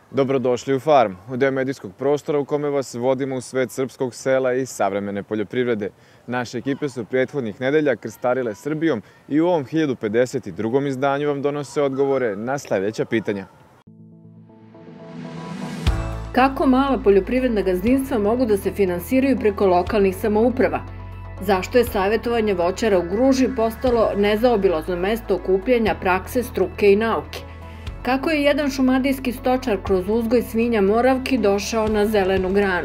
Dobrodošli u Farm, u deo medijskog prostora u kome vas vodimo u svet srpskog sela i savremene poljoprivrede. Naše ekipe su prethodnih nedelja krstarile Srbijom i u ovom 1052. izdanju vam donose odgovore na sledeća pitanja. Kako mala poljoprivredna gazdinstva mogu da se finansiraju preko lokalnih samouprava? Zašto je savjetovanje voćara u Gruži postalo nezaobilazno mesto okupljanja prakse, struke i nauke? Kako je jedan šumadijski stočar kroz uzgoj svinja Moravki došao na zelenu granu?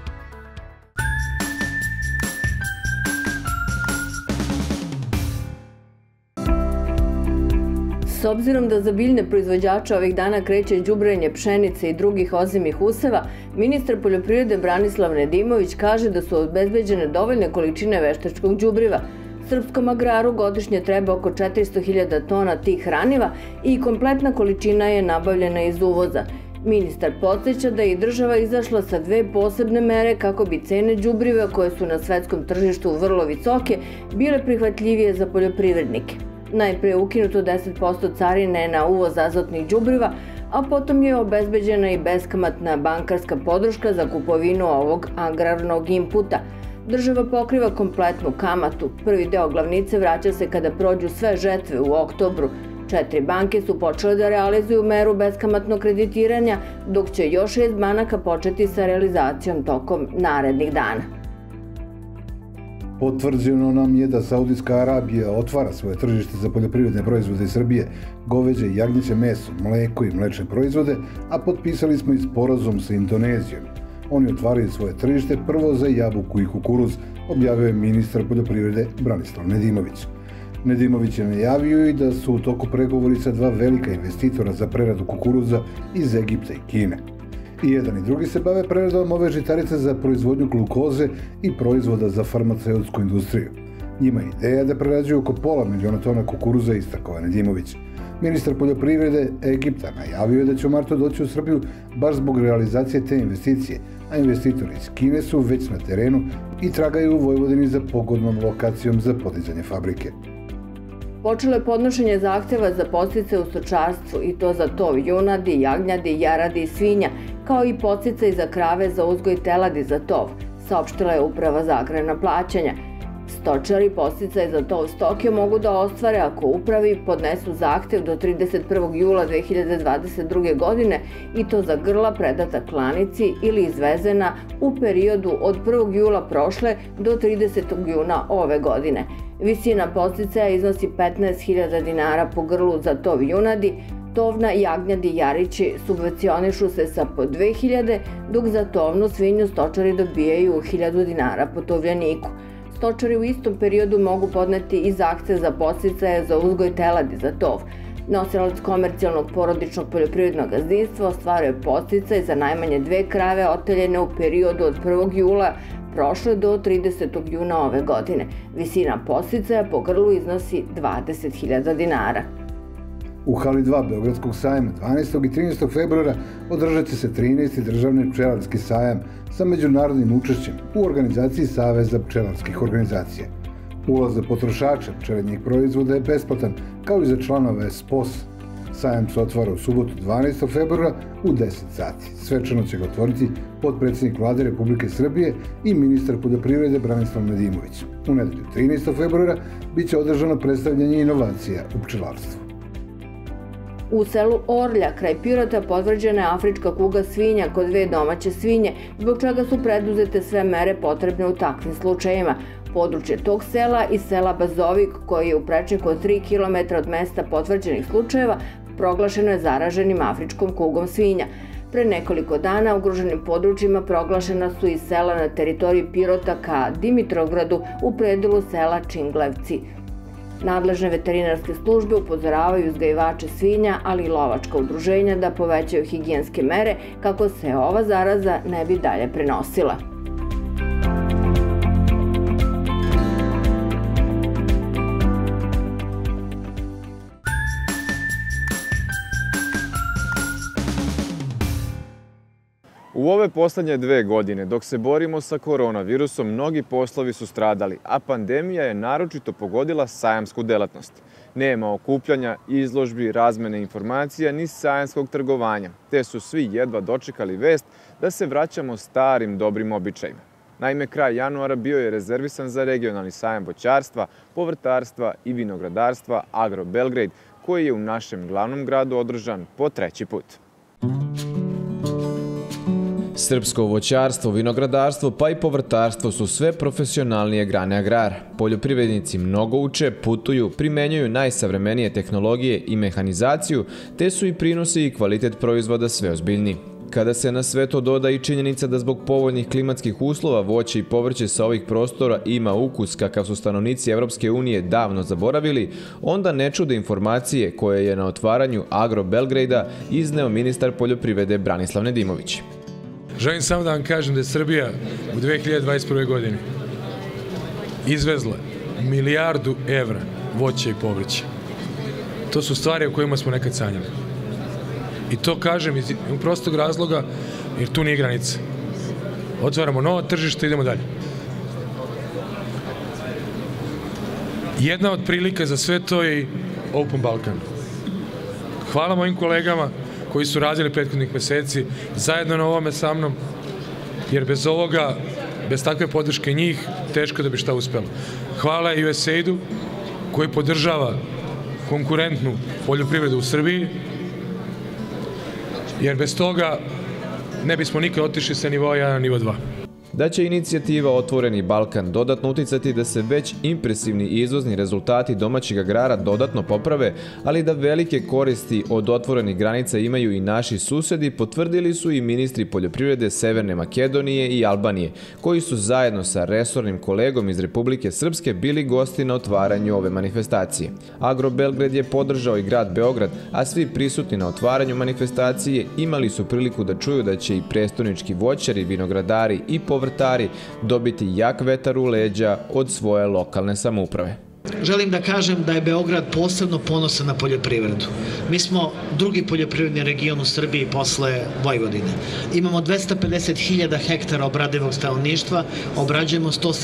S obzirom da za biljne proizvođače ovih dana kreće đubrenje pšenice i drugih ozimih useva, ministar poljoprivrede Branislav Nedimović kaže da su obezbeđene dovoljne količine veštačkog đubriva. Srpskom agraru godišnje treba oko 400.000 tona tih hraniva i kompletna količina je nabavljena iz uvoza. Ministar podsjeća da je i država izašla sa dve posebne mere kako bi cene đubriva, koje su na svetskom tržištu vrlo visoke, bile prihvatljivije za poljoprivrednike. Najpre je ukinuto 10% carine na uvoz azotnih đubriva, a potom je obezbeđena i beskamatna bankarska podrška za kupovinu ovog agrarnog inputa. Država pokriva kompletnu kamatu. Prvi deo glavnice vraća se kada prođu sve žetve u oktobru. 4 banke su počele da realizuju meru beskamatnog kreditiranja, dok će još 6 banaka početi sa realizacijom tokom narednih dana. Potvrđeno nam je da Saudijska Arabija otvara svoje tržište za poljoprivredne proizvode iz Srbije, goveđe i jagnjeće meso, mleko i mlečne proizvode, a potpisali smo i sporazum sa Indonezijom. Oni otvaraju svoje tržište prvo za jabuku i kukuruz, objavio je ministar poljoprivrede Branislav Nedimović. Nedimović je najavio i da su u toku pregovori sa dva velika investitora za preradu kukuruza iz Egipta i Kine. I jedan i drugi se bave preradom ove žitarice za proizvodnju glukoze i proizvoda za farmaceutsku industriju. Njima je ideja da prerađuju oko 500.000 tona kukuruza, istakao je Nedimović. Ministar poljoprivrede Egipta najavio je da će u martu doći u Srbiju baš zbog realizacije te investicije, a investitori iz Kine su već na terenu i tragaju u Vojvodini za pogodnom lokacijom za podizanje fabrike. Počelo je podnošenje zahteva za podsticaje u stočarstvu i to za tov junadi, jagnjadi, jaradi i svinja, kao i podsticaj za krave za uzgoj teladi za tov, saopštila je Uprava za agrarna plaćanja. Stočari podsticaj za tov stoke mogu da ostvare ako upravi podnesu zahtev do 31. jula 2022. godine i to za grla predata klanici ili izvezena u periodu od 1. jula prošle do 30. juna ove godine. Visina podsticaja iznosi 15.000 dinara po grlu za tov junadi, tovna jagnjadi jarići subvencionišu se sa po 2.000, dok za tovnu svinju stočari dobijaju 1.000 dinara po tovljeniku. Stočari u istom periodu mogu podneti i zahtev za podsticaje za uzgoj teladi za tov. Nosilac komercijalnog porodičnog poljoprivrednog gazdinstva ostvaruje podsticaj za najmanje 2 krave oteljene u periodu od 1. jula prošle do 30. juna ove godine. Visina podsticaja po grlu iznosi 20.000 dinara. U hali 2 Beogradskog sajma 12. i 13. februara održat će se 13. državni pčelarski sajam sa međunarodnim učešćem u organizaciji Saveza pčelarskih organizacija. Ulaz za potrošače pčelinjih proizvoda je besplatan, kao i za članove SPOS. Sajam se otvara u subotu 12. februara u 10 sati. Svečano će ga otvoriti potpredsjednik Vlade Republike Srbije i ministar poljoprivrede Branislav Nedimović. U nedelju 13. februara biće održano predstavljanje inovacija u pčelarstvu. U selu Orlja, kraj Pirota, potvrđena je afrička kuga svinja kod 2 domaće svinje, zbog čega su preduzete sve mere potrebne u takvim slučajima. Područje tog sela i sela Bazovik, koji je u prečeku od 3 km od mesta potvrđenih slučajeva, proglašeno je zaraženim afričkom kugom svinja. Pre nekoliko dana ugroženim područjima proglašena su i sela na teritoriji Pirota ka Dimitrovgradu u predelu sela Činglevci. Nadležne veterinarske službe upozoravaju uzgajivače svinja, ali i lovačka udruženja da povećaju higijenske mere kako se ova zaraza ne bi dalje prenosila. U ove poslednje 2 godine, dok se borimo sa koronavirusom, mnogi poslovi su stradali, a pandemija je naročito pogodila sajamsku delatnost. Nema okupljanja, izložbi, razmene informacija ni sajamskog trgovanja, te su svi jedva dočekali vest da se vraćamo starim dobrim običajima. Naime, kraj januara bio je rezervisan za regionalni sajam voćarstva, povrtarstva i vinogradarstva Agro Belgrade, koji je u našem glavnom gradu održan po 3. put. Srpsko voćarstvo, vinogradarstvo pa i povrtarstvo su sve profesionalnije grane agrara. Poljoprivrednici mnogo uče, putuju, primenjuju najsavremenije tehnologije i mehanizaciju, te su i prinosi i kvalitet proizvoda sve ozbiljniji. Kada se na sve to doda i činjenica da zbog povoljnih klimatskih uslova voće i povrće sa ovih prostora ima ukus kakav su stanovnici Evropske unije davno zaboravili, onda ne čude informacije koje je na otvaranju Agro Belgrada izneo ministar poljoprivrede Branislav Nedimović. Želim samo da vam kažem da je Srbija u 2021. godini izvezla milijardu evra voća i povrća. To su stvari o kojima smo nekad sanjali. I to kažem iz prostog razloga, jer tu nije granica. Otvaramo novo tržište i idemo dalje. Jedna od prilika za sve to je Open Balkan. Hvala mojim kolegama koji su radili prethodnih meseci zajedno na ovome sa mnom, jer bez ovoga, bez takve podrške njih, teško da bi šta uspelo. Hvala i USAID-u koji podržava konkurentnu poljoprivredu u Srbiji, jer bez toga ne bismo nikad otišli sa nivoa 1 na nivo 2. Da će inicijativa Otvoreni Balkan dodatno uticati da se već impresivni izvozni rezultati domaćeg agrara dodatno poprave, ali da velike koristi od otvorenih granica imaju i naši susedi, potvrdili su i ministri poljoprivrede Severne Makedonije i Albanije, koji su zajedno sa resornim kolegom iz Republike Srpske bili gosti na otvaranju ove manifestacije. Agro Belgrade je podržao i grad Beograd, a svi prisutni na otvaranju manifestacije imali su priliku da čuju da će i prestonički voćari, vinogradari i povrtari dobiti jak vetar u leđa od svoje lokalne samouprave. Želim da kažem da je Beograd posebno ponosan na poljoprivredu. Mi smo drugi poljoprivredni region u Srbiji posle Vojvodine. Imamo 250.000 hektara obradivog stanovništva, obrađujemo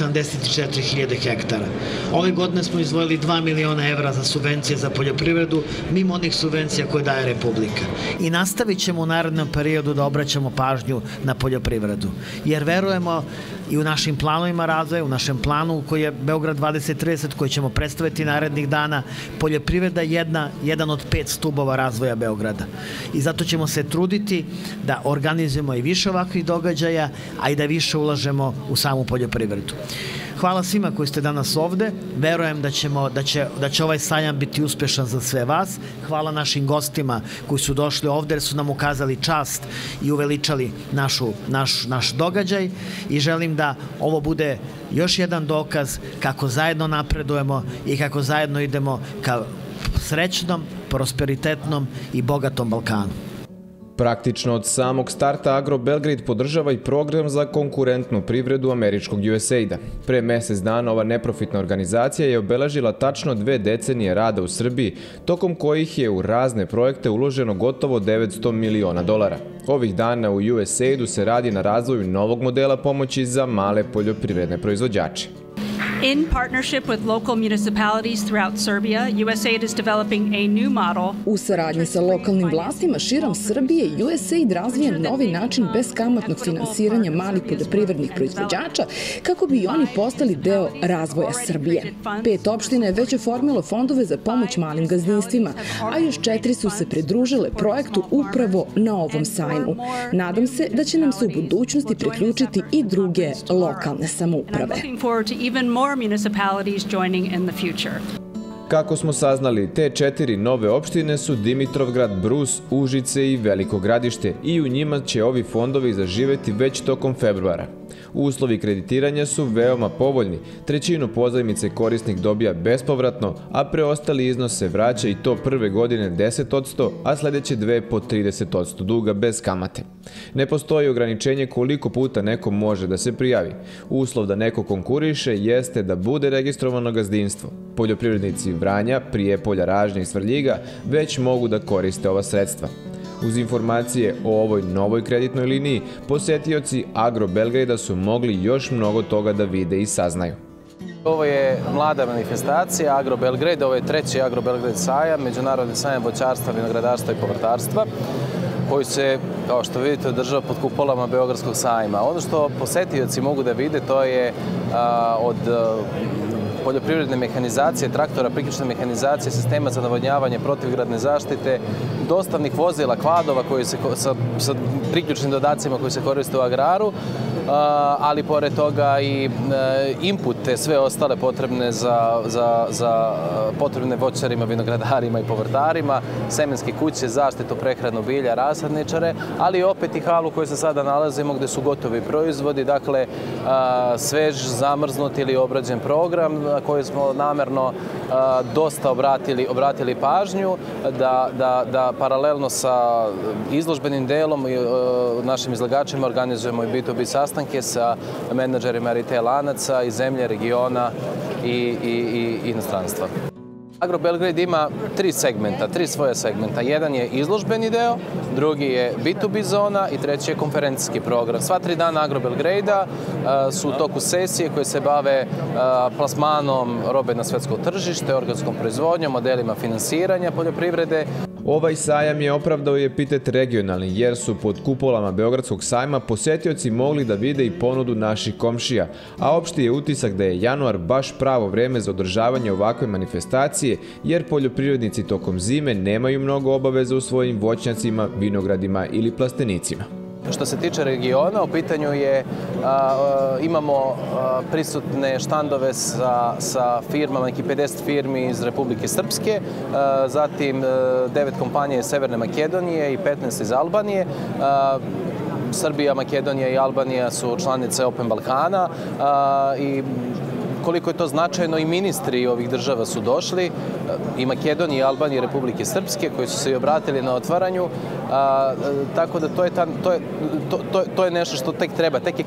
174.000 hektara. Ove godine smo izdvojili 2 miliona evra za subvencije za poljoprivredu, mimo onih subvencija koje daje Republika. I nastavit ćemo u narednom periodu da obraćamo pažnju na poljoprivredu, jer verujemo i u našim planovima razvoja, u našem planu koji je Beograd 2030, koji ćemo predstaviti narednih dana, poljoprivreda jedan od 5 stubova razvoja Beograda. I zato ćemo se truditi da organizujemo i više ovakvih događaja, a i da više ulažemo u samu poljoprivredu. Hvala svima koji ste danas ovde. Verujem da će ovaj sajam biti uspešan za sve vas. Hvala našim gostima koji su došli ovde jer su nam ukazali čast i uveličali naš događaj i želim da ovo bude još jedan dokaz kako zajedno napredujemo i kako zajedno idemo ka srećnom, prosperitetnom i bogatom Balkanu. Praktično od samog starta Agro Belgrade podržava i program za konkurentnu privredu američkog USAID-a. Pre mesec dana ova neprofitna organizacija je obeležila tačno 2 decenije rada u Srbiji, tokom kojih je u razne projekte uloženo gotovo $900 miliona. Ovih dana u USAID-u se radi na razvoju novog modela pomoći za male poljoprivredne proizvođače. In partnership with local municipalities throughout Serbia, USAID is developing a new model. U saradnji sa lokalnim vlastima širom Srbije, USAID razvija novi način beskamatnog finansiranja malih poljoprivrednih proizvođača kako bi i oni postali deo razvoja Srbije. 5 opština je već oformilo fondove za pomoć malim gazdinstvima, a još 4 su se pridružile projektu upravo na ovom sajmu. Nadam se da će nam se u budućnosti priključiti i druge lokalne samouprave. Kako smo saznali, te 4 nove opštine su Dimitrovgrad, Brus, Užice i Veliko Gradište i u njima će ovi fondovi zaživeti već tokom februara. Uslovi kreditiranja su veoma povoljni, 1/3 pozajmice korisnik dobija bespovratno, a preostali iznos se vraća i to prve godine 10%, a sledeće 2 po 30% duga bez kamate. Ne postoji ograničenje koliko puta neko može da se prijavi. Uslov da neko konkuriše jeste da bude registrovano gazdinstvo. Poljoprivrednici Vranja, Prijepolja, Ražnja i Svrljiga već mogu da koriste ova sredstva. Uz informacije o ovoj novoj kreditnoj liniji, posetioci Agro Belgrada su mogli još mnogo toga da vide i saznaju. Ovo je mlada manifestacija Agro Belgrade, ovo je treći Agro Belgrade sajam, međunarodni sajam voćarstva, vinogradarstva i povrtarstva, koji se, kao što vidite, održava pod kupolama Beogradskog sajma. Ono što posetioci mogu da vide, to je od poljoprivredne mehanizacije, traktora, priključne mehanizacije, sistema za navodnjavanje, protivgradne zaštite, dostavnih vozila, kvadova koji se, sa priključnim dodacima koji se koriste u agraru, ali pored toga i inpute, sve ostale potrebne za potrebne voćarima, vinogradarima i povrtarima, semenske kuće, zaštitu, prehranu bilja, rasadničare, ali opet i halu koju se sada nalazimo gde su gotovi proizvodi, dakle svež, zamrznut ili obrađen program na koji smo namerno dosta obratili pažnju, da paralelno sa izložbenim delom i našim izlagačima organizujemo i B2B sastanke sa menadžerima retail lanaca iz zemlje, regiona i inostranstva. Agro Belgrade ima tri svoja segmenta. Jedan je izložbeni deo, drugi je B2B zona i treći je konferencijski program. Sva 3 dana Agro Belgrade-a su u toku sesije koje se bave plasmanom robe na svetsko tržište, organskom proizvodnjom, modelima finansiranja poljoprivrede. Ovaj sajam je opravdao i epitet regionalni, jer su pod kupolama Beogradskog sajma posetioci mogli da vide i ponudu naših komšija, a opšti je utisak da je januar baš pravo vreme za održavanje ovakve manifestacije, jer poljoprivrednici tokom zime nemaju mnogo obaveza u svojim voćnjacima, vinogradima ili plastenicima. Što se tiče regiona, u pitanju je, imamo prisutne štandove sa firmama, neki 50 firmi iz Republike Srpske, zatim 9 kompanije iz Severne Makedonije i 15 iz Albanije. Srbija, Makedonija i Albanija su članice Open Balkana i koliko je to značajno, i ministri ovih država su došli, i Makedonije, i Albanije, i Republike Srpske, koji su se i obratili na otvaranju, tako da to je nešto što tek treba, tek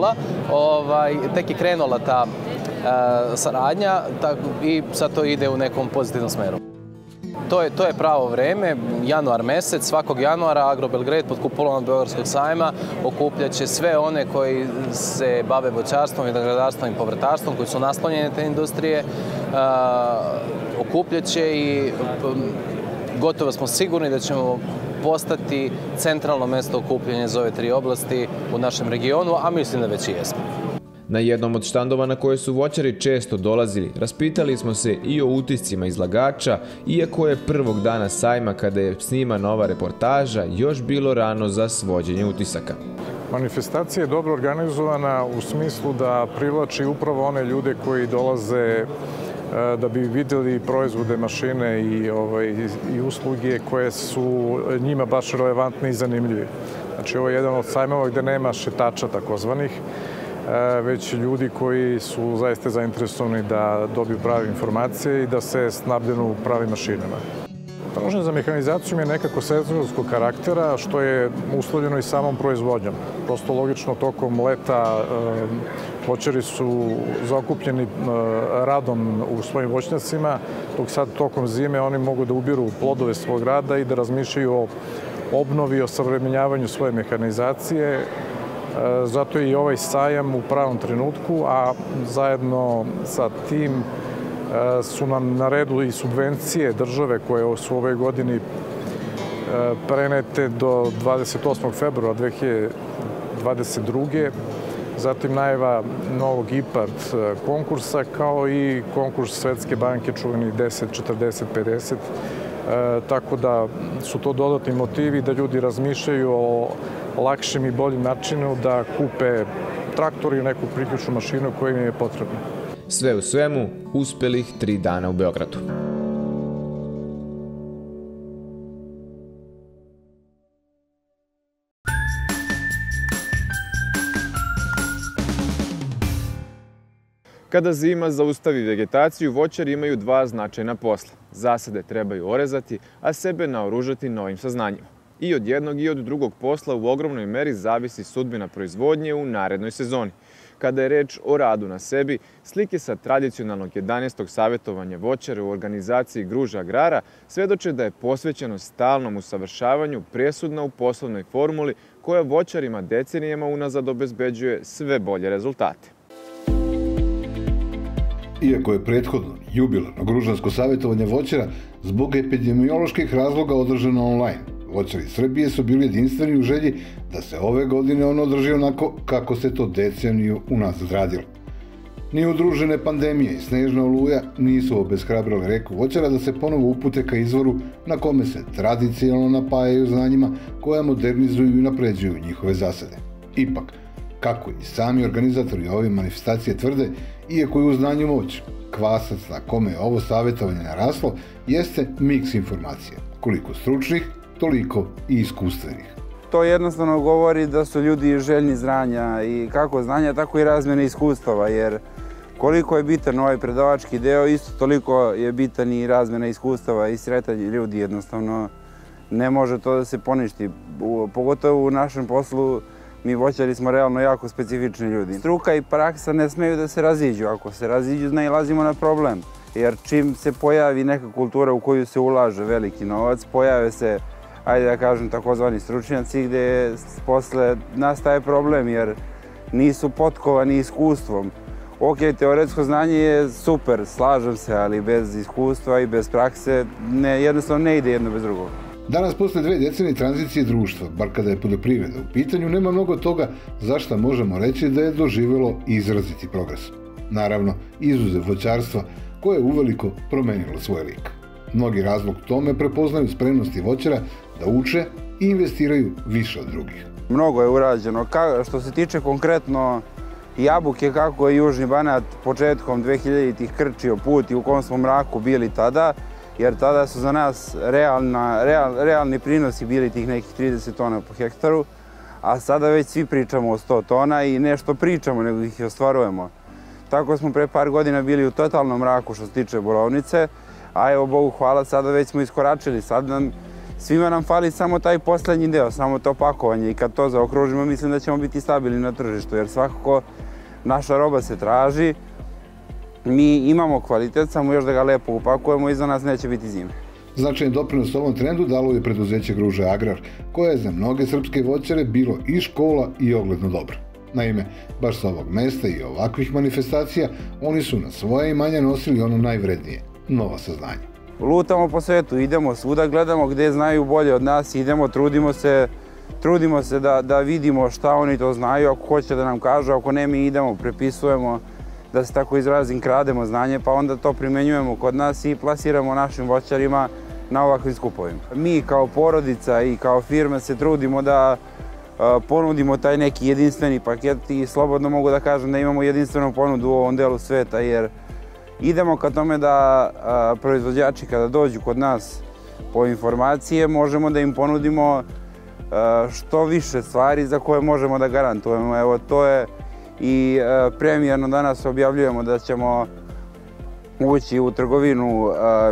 je krenula ta saradnja i sad to ide u nekom pozitivnom smeru. To je pravo vreme, januar mesec, svakog januara Agro Belgrade pod kupolom Beogradskog sajma okupljaće sve one koji se bave voćarstvom, vinogradarstvom i povrtarstvom, koji su naslonjeni te industrije, okupljaće i gotovo smo sigurni da ćemo postati centralno mesto okupljanja za ove 3 oblasti u našem regionu, a mislim da već i jesmo. Na jednom od štandova na koje su voćari često dolazili, raspitali smo se i o utiscima izlagača, iako je prvog dana sajma, kada je snimana ova reportaža, još bilo rano za svođenje utisaka. Manifestacija je dobro organizovana u smislu da privlači upravo one ljude koji dolaze da bi videli proizvode, mašine i usluge koje su njima baš relevantne i zanimljive. Znači, ovo je jedan od sajmova gde nema šetača takozvanih, već ljudi koji su zaista zainteresovani da dobiju prave informacije i da se snabdenu pravim mašinama. Traženje za mehanizacijom je nekako sezonskog karaktera, što je uslovljeno i samom proizvodnjom. Prosto logično, tokom leta voćari su zaokupljeni radom u svojim voćnjacima, dok sad tokom zime oni mogu da ubiru plodove svog rada i da razmišljaju o obnovi, o savremenjavanju svoje mehanizacije. Zato je i ovaj sajam u pravom trenutku, a zajedno sa tim su nam na redu i subvencije države koje su ove godini prenete do 28. februara 2022. Zatim najava novog IPARD konkursa, kao i konkurs Svetske banke čuveni 10, 40, 50. Tako da su to dodatni motivi da ljudi razmišljaju o lakšim i boljim načinu da kupe traktor ili neku priključnu mašinu koja im je potrebna. Sve u svemu, uspelih 3 dana u Beogradu. Kada zima zaustavi vegetaciju, voćari imaju 2 značajna posla. Zasade trebaju orezati, a sebe naoružati novim saznanjima. I od jednog i od drugog posla u ogromnoj meri zavisi sudbina proizvodnje u narednoj sezoni. Kada je reč o radu na sebi, slike sa tradicionalnog 11. savjetovanja voćara u organizaciji Gruža agrara svedoče da je posvećeno stalnom usavršavanju presudna u poslovnoj formuli koja voćarima decenijama unazad obezbeđuje sve bolje rezultate. Iako je prethodno jubilarno gružansko savjetovanje voćara zbog epidemioloških razloga održano online, voćari Srbije su bili jedinstveni u želji da se ove godine ono održi onako kako se to deceniju unazad radilo. Ni udružene pandemije i snežna oluja nisu obeshrabrale reku voćara da se ponovo upute ka izvoru na kome se tradicionalno napajaju znanjima koja modernizuju i napređuju njihove zasade. Ipak, kako i sami organizatori ove manifestacije tvrde, iako je u znanju moć, kvasac na kome je ovo savjetovanje naraslo jeste miks informacija, koliko stručnih, toliko i iskustvenih. To jednostavno govori da su ljudi željni znanja i kako znanja, tako i razmjene iskustava, jer koliko je bitan ovaj predavački deo, isto toliko je bitan i razmjena iskustava i sretanje ljudi, jednostavno ne može to da se poništi. Pogotovo u našem poslu mi voćari smo realno jako specifični ljudi. Struka i praksa ne smeju da se raziđu. Ako se raziđu, nailazimo na problem. Jer čim se pojavi neka kultura u koju se ulaže veliki novac, pojave se, ajde da kažem, takozvani stručnjaci gde posle nastaje problem jer nisu potkovani iskustvom. Ok, teoretsko znanje je super, slažem se, ali bez iskustva i bez prakse jednostavno ne ide jedno bez drugog. Danas, posle 2 decenije tranzicije društva, bar kada je poljoprivreda u pitanju, nema mnogo toga za šta možemo reći da je doživjelo izraziti progres. Naravno, izuzev voćarstva, koje je uveliko promenilo svoj lik. Mnogi razlog tome prepoznaju spremnosti voćara da uče i investiraju više od drugih. Mnogo je urađeno. Što se tiče konkretno jabuke, kako je Južni Banat početkom 2000-ih krčio put i u kom smo mraku bili tada, jer tada su za nas realni prinosi bili tih nekih 30 tona po hektaru, a sada već svi pričamo o 100 tona i nešto pričamo, nego ih ostvarujemo. Tako smo pre par godina bili u totalnom mraku što se tiče borovnice, a evo, Bogu hvala, sada već smo iskoračili. Svima nam fali samo taj poslednji deo, samo to pakovanje i kad to zaokružimo, mislim da ćemo biti stabilni na tržištu, jer svakako naša roba se traži. Mi imamo kvalitet, samo još da ga lepo upakujemo i za nas neće biti zime. Značajan doprinos ovom trendu dalo je preduzeće Gruže Agrar, koje je za mnoge srpske voćare bilo i škola i ogledno dobro. Naime, baš sa ovog mesta i ovakvih manifestacija oni su na svoje imanja nosili ono najvrednije, nova saznanja. Lutamo po svetu, idemo svuda, gledamo gde znaju bolje od nas, idemo, trudimo se da vidimo šta oni to znaju, ako hoće da nam kažu, ako ne, mi idemo, prepisujemo, da se tako izrazim, krademo znanje, pa onda to primenjujemo kod nas i plasiramo našim voćarima na ovakvim skupovima. Mi kao porodica i kao firma se trudimo da ponudimo taj neki jedinstveni paket i slobodno mogu da kažem da imamo jedinstvenu ponudu u ovom delu sveta, jer idemo ka tome da proizvođači kada dođu kod nas po informacije možemo da im ponudimo što više stvari za koje možemo da garantujemo. Evo, to je i premijerno danas objavljujemo da ćemo ući u trgovinu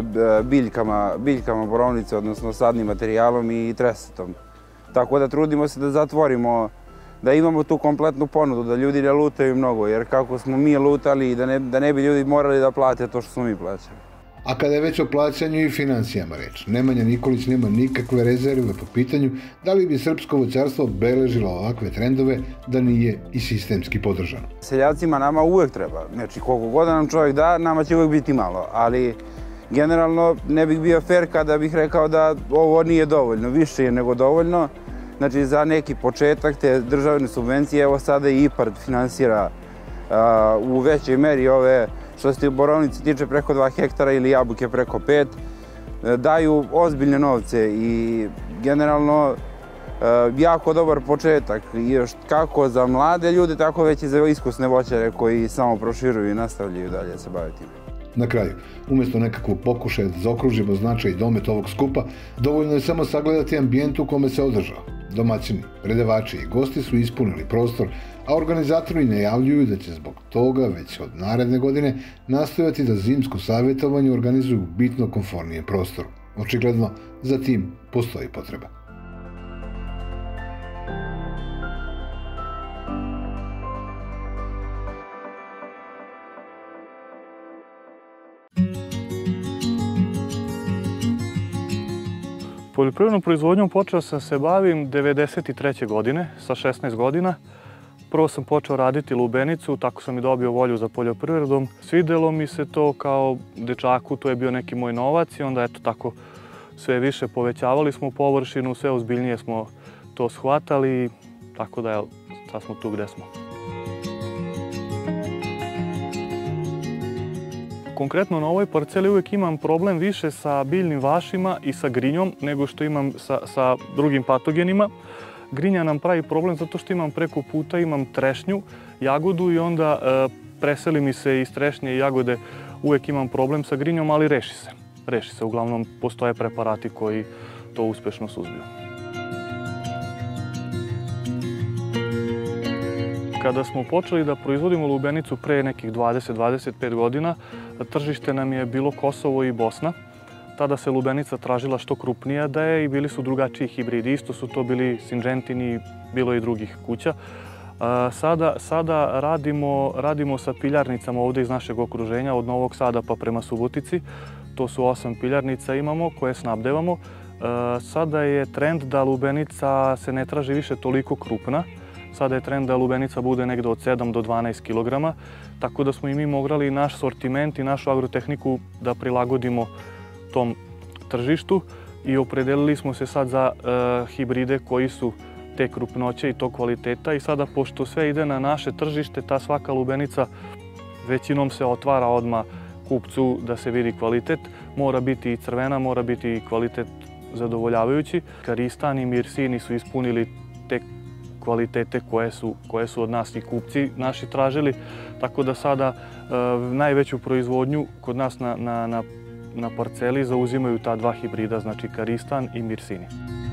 biljkama borovnice, odnosno sadnim materijalom i tresetom. Tako da trudimo se da zatvorimo, da imamo tu kompletnu ponudu, da ljudi ne lutaju mnogo, jer kako smo mi lutali, da ne bi ljudi morali da plate to što smo mi plaćali. A kada je već o plaćanju i financijama reč, Nemanja Nikolić nema nikakve rezerve po pitanju da li bi srpsko voćarstvo beležilo ovakve trendove da nije i sistemski podržano. Seljacima nama uvek treba, znači koliko god nam čovjek da, nama će uvek biti malo, ali generalno ne bih bio fair kada bih rekao da ovo nije dovoljno, više je nego dovoljno. Znači za neki početak te državne subvencije, evo sada i IPARD finansira u većoj meri ove, što se borovnice tiče preko 2 hektara ili jabuke preko 5, daju ozbiljne novce i generalno jako dobar početak, kako za mlade ljude, tako već i za iskusne voćare koji samo proširuju i nastavljaju dalje se baviti. Na kraju, umjesto nekakvog pokušaja da zaokružimo značaj i domet ovog skupa, dovoljno je samo sagledati ambijent u kome se održao. Domaćini, predavači i gosti su ispunili prostor, a organizatori najavljuju da će zbog toga već od naredne godine nastojati da zimsko savjetovanje organizuju u bitno komfornijem prostoru. Očigledno, za tim postoji potreba. Poljoprivrednom proizvodnjom počeo sam se bavim 1993. godine sa 16 godina. Prvo sam počeo raditi lubenicu, tako sam i dobio volju za poljoprivredom. Svidelo mi se to kao dečaku, to je bio neki moj novac i onda eto tako sve više povećavali smo površinu, sve ozbiljnije smo to shvatali, tako da sad smo tu gde smo. Konkretno na ovoj parceli uvijek imam problem više sa biljnim vašima i sa grinjom nego što imam sa drugim patogenima. Grinja nam pravi problem zato što imam preko puta, imam trešnju, jagodu i onda preseli mi se iz trešnje i jagode, uvijek imam problem sa grinjom, ali reši se. Reši se, uglavnom postoje preparati koji to uspešno suzbiju. Kada smo počeli da proizvodimo lubenicu pre nekih 20-25 godina, tržište nam je bilo Kosovo i Bosna. Tada se lubenica tražila što krupnija da je i bili su drugačiji hibridi. Isto su to bili Syngentini, bilo i drugih kuća. Sada radimo sa piljarnicama ovde iz našeg okruženja, od Novog Sada pa prema Subotici. To su 8 piljarnica imamo koje snabdevamo. Sada je trend da lubenica se ne traži više toliko krupna. Sada je trend da lubenica bude negde od 7 do 12 kg, tako da smo i mi mogli naš sortiment i našu agrotehniku da prilagodimo tom tržištu i opredelili smo se sad za hibride koji su te krupnoće i tog kvaliteta i sada pošto sve ide na naše tržište, ta svaka lubenica većinom se otvara odmah kupcu da se vidi kvalitet. Mora biti i crvena, mora biti i kvalitet zadovoljavajući. Karistan i Mirsini su ispunili te kvalitete koje su od nas i kupci naši tražili, tako da sada najveću proizvodnju kod nas na parceli zauzimaju ta dva hibrida, znači Karistan i Mirsini.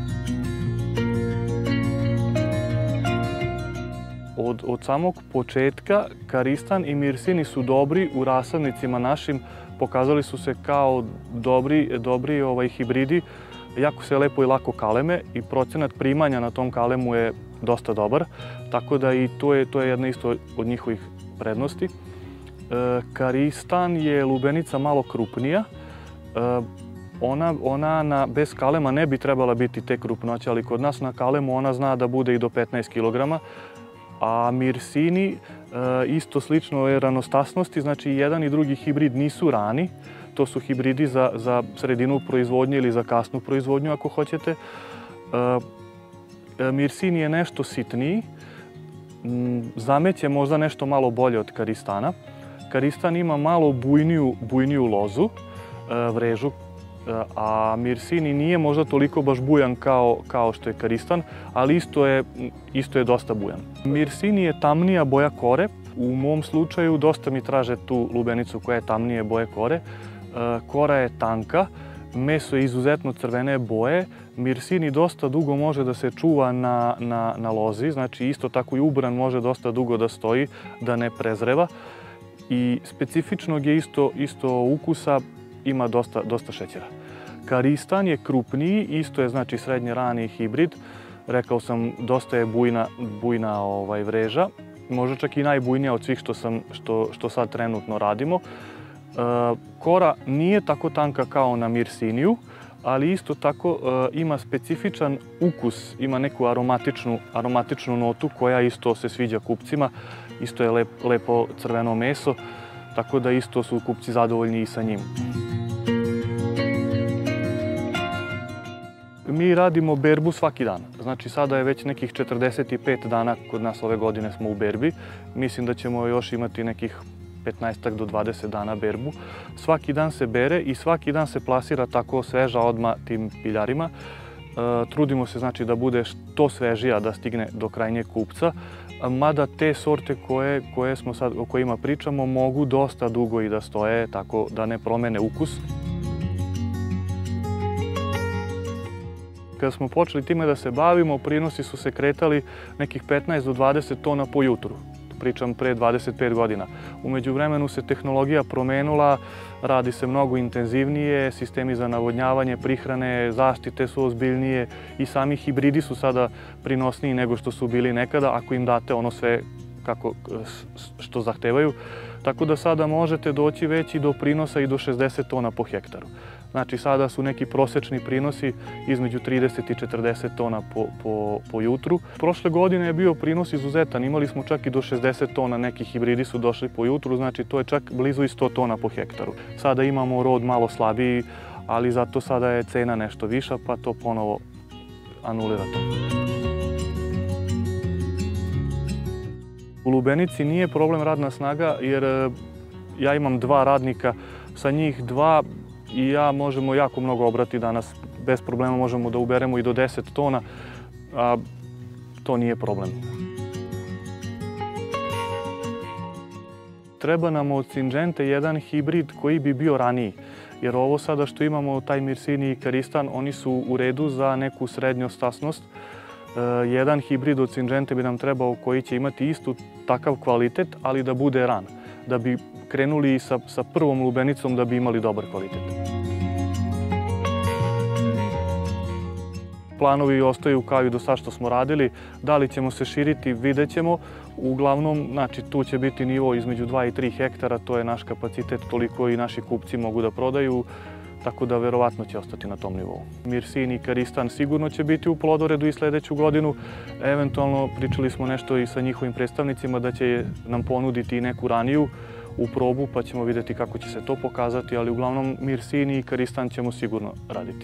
Od samog početka Karistan i Mirsini su dobri u rasadnicima našim, pokazali su se kao dobri hibridi, jako se lepo i lako kaleme i procenat primanja na tom kalemu je dosta dobar, tako da i to je jedna isto od njihovih prednosti. Karistan je lubenica malo krupnija, ona bez kalema ne bi trebala biti te krupnoće, ali kod nas na kalemu ona zna da bude i do 15 kg, a Mirsini isto slično je ranostasnosti, znači jedan i drugi hibrid nisu rani, to su hibridi za sredinu proizvodnje ili za kasnu proizvodnju ako hoćete. Mirsini je nešto sitniji, zamet je možda nešto malo bolje od Karistana. Karistan ima malo bujniju lozu, vrežu, a Mirsini nije možda toliko baš bujan kao što je Karistan, ali isto je dosta bujan. Mirsini je tamnija boja kore. U mom slučaju dosta mi traže tu lubenicu koja je tamnije boje kore. Kora je tanka, meso je izuzetno crvene boje. Mirsini dosta dugo može da se čuva na lozi, znači isto tako i ubran može dosta dugo da stoji, da ne prezreva. I specifičnog je isto ukusa, ima dosta šećera. Karistan je krupniji, isto je znači srednje rani hibrid. Rekao sam, dosta je bujna vreža, možda čak i najbujnija od svih što sad trenutno radimo. Kora nije tako tanka kao na Mirsiniju, ali isto tako ima specifičan ukus, ima neku aromatičnu notu koja isto se sviđa kupcima. Isto je lepo crveno meso, tako da isto su kupci zadovoljni i sa njim. Mi radimo berbu svaki dan, znači sada je već nekih 45 dana kod nas ove godine smo u berbi. Mislim da ćemo još imati nekih 15 do 20 dana berbu. Svaki dan se bere i svaki dan se plasira tako sveža odmah tim piljarima. Trudimo se znači da bude što svežija da stigne do krajnjeg kupca, mada te sorte o kojima pričamo mogu dosta dugo i da stoje tako da ne promene ukus. Kada smo počeli time da se bavimo, prinosi su se kretali nekih 15 do 20 tona po jutru. Pričam pre 25 godina. U međuvremenu se tehnologija promenula, radi se mnogo intenzivnije, sistemi za navodnjavanje, prihrane, zaštite su ozbiljnije i sami hibridi su sada prinosniji nego što su bili nekada ako im date ono sve što zahtevaju. Tako da sada možete doći već i do prinosa i do 60 tona po hektaru. Znači sada su neki prosečni prinosi između 30 i 40 tona po jutru. Prošle godine je bio prinos izuzetan, imali smo čak i do 60 tona, neki hibridi su došli po jutru, znači to je čak blizu i 100 tona po hektaru. Sada imamo rod malo slabiji, ali zato sada je cena nešto viša, pa to ponovo anulira to. U lubenici nije problem radna snaga, jer ja imam 2 radnika, sa njih 2 i ja možemo jako mnogo obrati danas. Bez problema možemo da uberemo i do 10 tona, a to nije problem. Treba nam od Syngente jedan hibrid koji bi bio raniji. Jer ovo sada što imamo, taj Mircini i Karistan, oni su u redu za neku srednjostasnost. Jedan hibrid od Syngente bi nam trebao koji će imati istu takav kvalitet, ali da bude ran. Da bi krenuli sa prvom lubenicom da bi imali dobar kvalitet. Planovi ostaju kao i do sad što smo radili. Da li ćemo se širiti, vidjet ćemo. Uglavnom, znači, tu će biti nivo između 2 i 3 hektara, to je naš kapacitet, toliko i naši kupci mogu da prodaju, tako da verovatno će ostati na tom nivou. Mircini i Karistan sigurno će biti u plodoredu i sledeću godinu. Eventualno pričali smo nešto i sa njihovim predstavnicima da će nam ponuditi i neku raniju u probu, pa ćemo vidjeti kako će se to pokazati, ali uglavnom Mircini i Karistan ćemo sigurno raditi.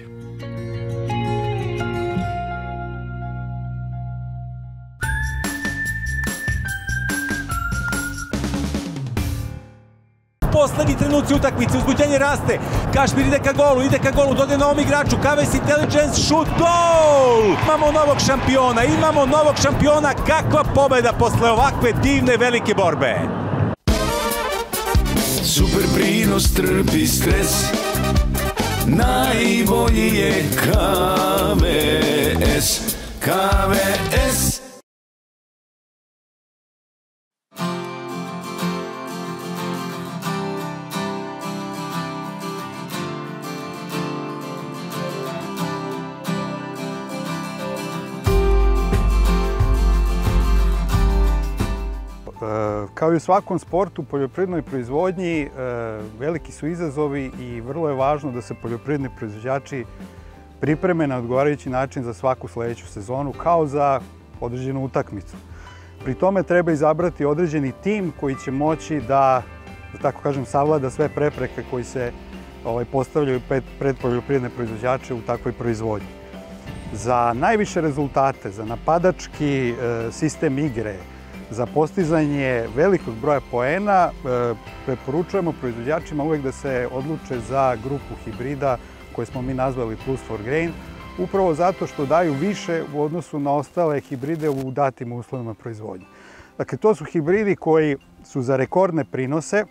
Poslednji trenuci utakmice, uzbuđenje raste, Kašmir ide ka golu, dodaje novom igraču, KVS Intelligence, šut, gol! Imamo novog šampiona, kakva pobeda posle ovakve divne velike borbe! Super prinos, trpi stres, najbolji je KVS. Kao i u svakom sportu, u poljoprivrednoj proizvodnji veliki su izazovi i vrlo je važno da se poljoprivredni proizvođači pripreme na odgovarajući način za svaku sledeću sezonu, kao za određenu utakmicu. Pri tome treba izabrati određeni tim koji će moći da tako kažem, savlada sve prepreke koji se postavljaju pred poljoprivredne proizvođače u takvoj proizvodnji. Za najviše rezultate, za napadački sistem igre, za postizanje velikog broja poena preporučujemo proizvođačima uvek da se odluče za grupu hibrida koje smo mi nazvali Plus for Grain, upravo zato što daju više u odnosu na ostale hibride u datim uslovima proizvodnje. Dakle, to su hibridi koji su za rekordne prinose,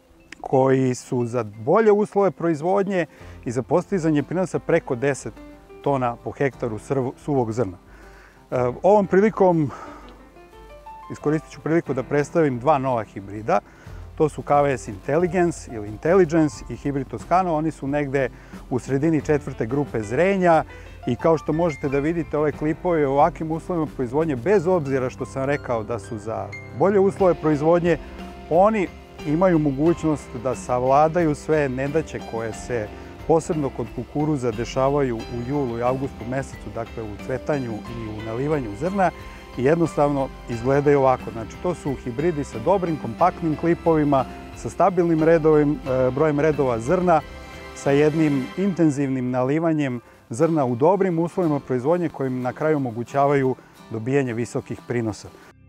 koji su za bolje uslove proizvodnje i za postizanje prinosa preko 10 tona po hektaru suvog zrna. Ovom prilikom iskoristit ću priliku da predstavim 2 nova hibrida. To su KVS Intelligence ili Intelligence i hibrid Toscano. Oni su negde u sredini 4. grupe zrenja i kao što možete da vidite ove klipove u ovakvim uslovima proizvodnje, bez obzira što sam rekao da su za bolje uslove proizvodnje, oni imaju mogućnost da savladaju sve nedaće koje se posebno kod kukuruza dešavaju u julu i avgustu mesecu, dakle u cvetanju i u nalivanju zrna, i jednostavno izgledaju ovako. Znači, to su hibridi sa dobrim, kompaktnim klipovima, sa stabilnim brojem redova zrna, sa jednim intenzivnim nalivanjem zrna u dobrim uslovima proizvodnje kojim na kraju omogućavaju dobijanje visokih prinosa.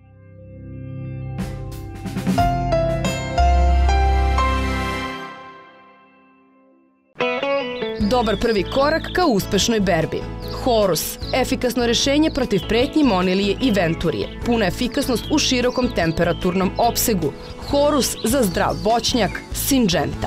Dobar prvi korak ka uspešnoj berbi. Horus, efikasno rešenje protiv pretnji monilije i venturije. Puna efikasnost u širokom temperaturnom opsegu. Horus za zdrav voćnjak Syngenta.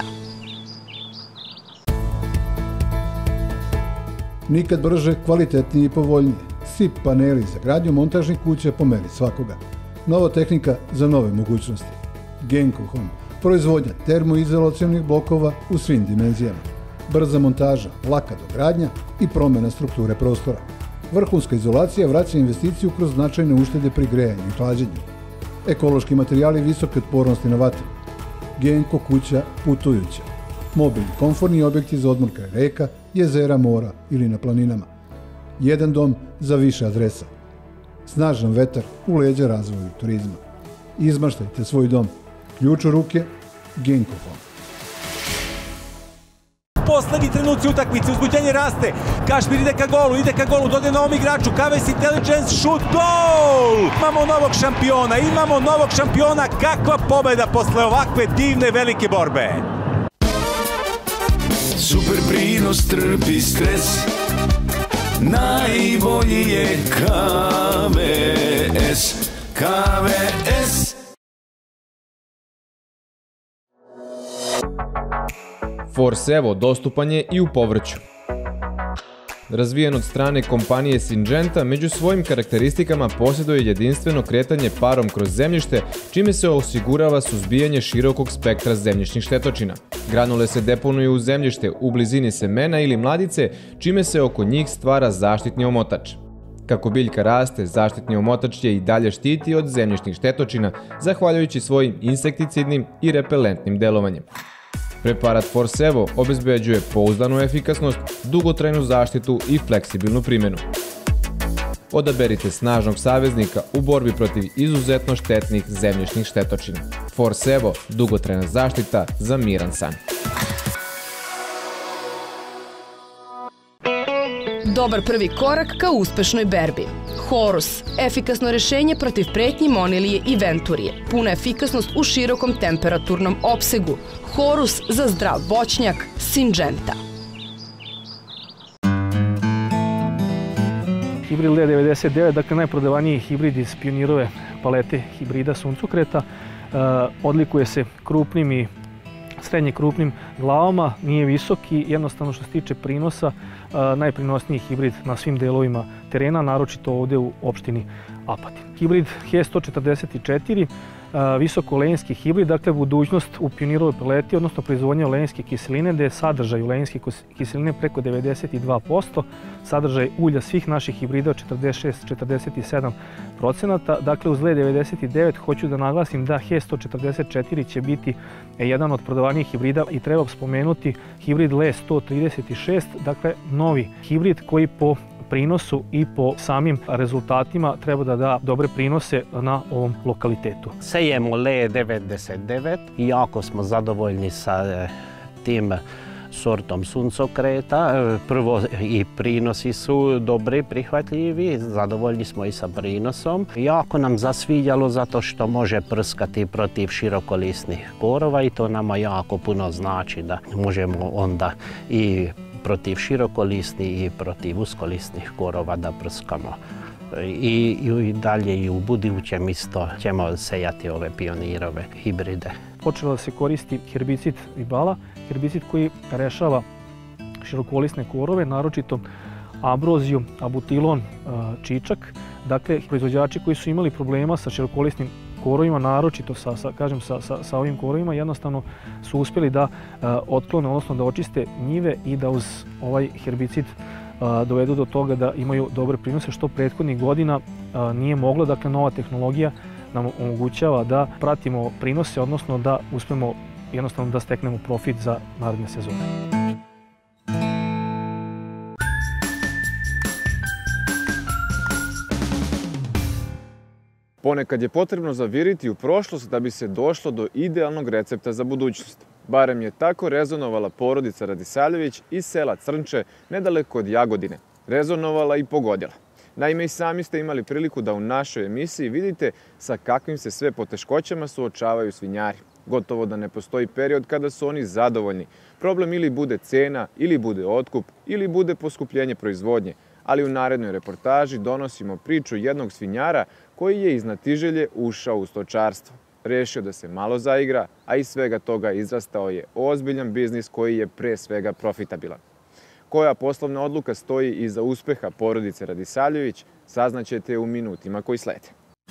Nikad brže, kvalitetnije i povoljnije. SIP paneli za gradnju montažnih kuća po meri svakoga. Nova tehnika za nove mogućnosti. Genco Home, proizvodnja termoizolacionih blokova u svim dimenzijama. Brza montaža, laka dogradnja i promjena strukture prostora. Vrhunska izolacija vraća investiciju kroz značajne uštede pri grejanju i hlađenju. Ekološki materijali visoke otpornosti na vatru. Genco kuća putujuća. mobilni komforni objekti za odmor kraj reka, jezera, mora ili na planinama. Jedan dom za više adresa. Snažan vetar u leđa razvoju turizma. Izmaštajte svoj dom. Ključ u ruke, Genkofon. Poslednji trenuci utakmice, uzbuđenje raste, Kašmir ide ka golu, dodaje novom igraču, Kaves Intelligence, šut, gol! Imamo novog šampiona, kakva pobeda posle ovakve divne velike borbe! Super prinos trpi stres, najbolji je KVS. KVS. Forcevo dostupan je i u povrću. Razvijen od strane kompanije Syngenta, među svojim karakteristikama posjeduje jedinstveno kretanje parom kroz zemljište, čime se osigurava suzbijanje širokog spektra zemljišnih štetočina. Granule se deponuju u zemljište u blizini semena ili mladice, čime se oko njih stvara zaštitni omotač. Kako biljka raste, zaštitni omotač je i dalje štiti od zemljišnih štetočina, zahvaljujući svojim insekticidnim i repelentnim delovanjem. Preparat Forcevo obezbeđuje pouzdanu efikasnost, dugotrajnu zaštitu i fleksibilnu primjenu. Odaberite snažnog saveznika u borbi protiv izuzetno štetnih zemljišnih štetočina. Forcevo, dugotrajna zaštita za miran san. Dobar prvi korak ka uspešnoj berbi. Horus, efikasno rešenje protiv pretnji monilije i venturije. Puna efikasnost u širokom temperaturnom opsegu. Horus za zdrav voćnjak, Syngenta. Hibrid L99, dakle najprodavaniji hibrid iz pionirove palete hibrida suncokreta, odlikuje se krupnim i srednje krupnim glavama, nije visok i jednostavno što se tiče prinosa, najprinosniji hibrid na svim delovima terena, naročito ovde u opštini Apatin. Hibrid He144, visokoolejinski hibrid, dakle budućnost u pionirove paleti, odnosno proizvodnje olejinske kiseline, gde je sadržaj olejinske kiseline preko 92%, sadržaj ulja svih naših hibrida 46-47%. Dakle, uz L99 hoću da naglasim da He144 će biti jedan od prodavanijih hibrida i treba spomenuti hibrid L136, dakle novi hibrid koji po prinosu i po samim rezultatima treba da da dobre prinose na ovom lokalitetu. Sejemo L99 i jako smo zadovoljni sa tim sortom suncokreta. Prvo i prinosi su dobri, prihvatljivi, zadovoljni smo i sa prinosom. Jako nam zasvidjalo zato što može prskati protiv širokolisnih korova i to nama jako puno znači da možemo onda i protiv širokolisnih i protiv uskolisnih korova da prskamo. I dalje i u budućem isto ćemo sejati ove pionirove hibride. Počela da se koristi herbicid Vibala, herbicid koji rešava širokolisne korove, naročito abroziju, abutilon, čičak. Dakle, proizvođači koji su imali problema sa širokolisnim korovima, naročito sa ovim korovima, jednostavno su uspjeli da otklone, odnosno da očiste njive i da uz ovaj herbicid dovedu do toga da imaju dobre prinose, što prethodnih godina nije moglo. Dakle, nova tehnologija nam omogućava da pratimo prinose, odnosno da uspemo jednostavno da steknemo profit za naredne sezone. Ponekad je potrebno zaviriti u prošlost da bi se došlo do idealnog recepta za budućnost. Barem je tako rezonovala porodica Radisavljević iz sela Crnče, nedaleko od Jagodine. Rezonovala i pogodila. Naime, i sami ste imali priliku da u našoj emisiji vidite sa kakvim se sve poteškoćama suočavaju svinjari. Gotovo da ne postoji period kada su oni zadovoljni. Problem ili bude cena, ili bude otkup, ili bude poskupljenje proizvodnje. Ali u narednoj reportaži donosimo priču jednog svinjara koji je iz znatiželje ušao u stočarstvo. Rešio da se malo zaigra, a iz svega toga izrastao je ozbiljan biznis koji je pre svega profitabilan. Koja poslovna odluka stoji iza uspeha porodice Radisavljević, saznaćete u minutima koji slede.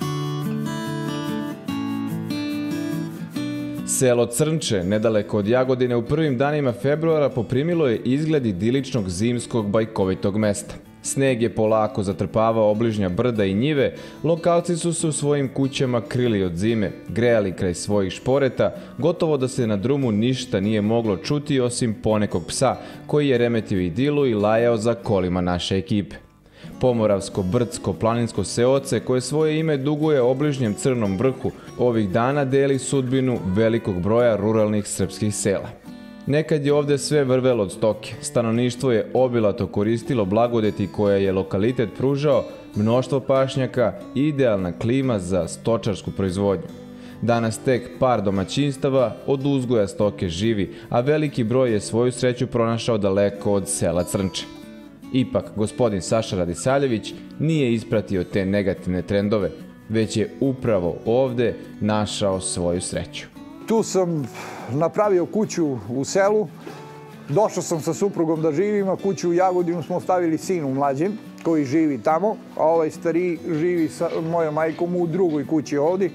Selo Crnče, nedaleko od Jagodine, u prvim danima februara poprimilo je izgled idiličnog zimskog bajkovitog mesta. Sneg je polako zatrpavao obližnja brda i njive, lokalci su se u svojim kućama krili od zime, grejali kraj svojih šporeta, gotovo da se na drumu ništa nije moglo čuti osim ponekog psa koji je remetio idilu i lajao za kolima naše ekipe. Pomoravsko, brdsko, planinsko seoce koje svoje ime duguje obližnjem Crnom vrhu, ovih dana deli sudbinu velikog broja ruralnih srpskih sela. Nekad je ovde sve vrvelo od stoke, stanovništvo je obilato koristilo blagodeti koja je lokalitet pružao, mnoštvo pašnjaka i idealna klima za stočarsku proizvodnju. Danas tek par domaćinstava od uzgoja stoke živi, a veliki broj je svoju sreću pronašao daleko od sela Crnče. Ipak, gospodin Saša Radisaljević nije ispratio te negativne trendove, već je upravo ovde našao svoju sreću. Tu sam napravio kuću u selu, došao sam sa suprugom da živim, a kuću u Jagodinu smo ostavili sinu mlađem koji živi tamo, a ovaj stariji živi sa mojom majkom u drugoj kući ovdje.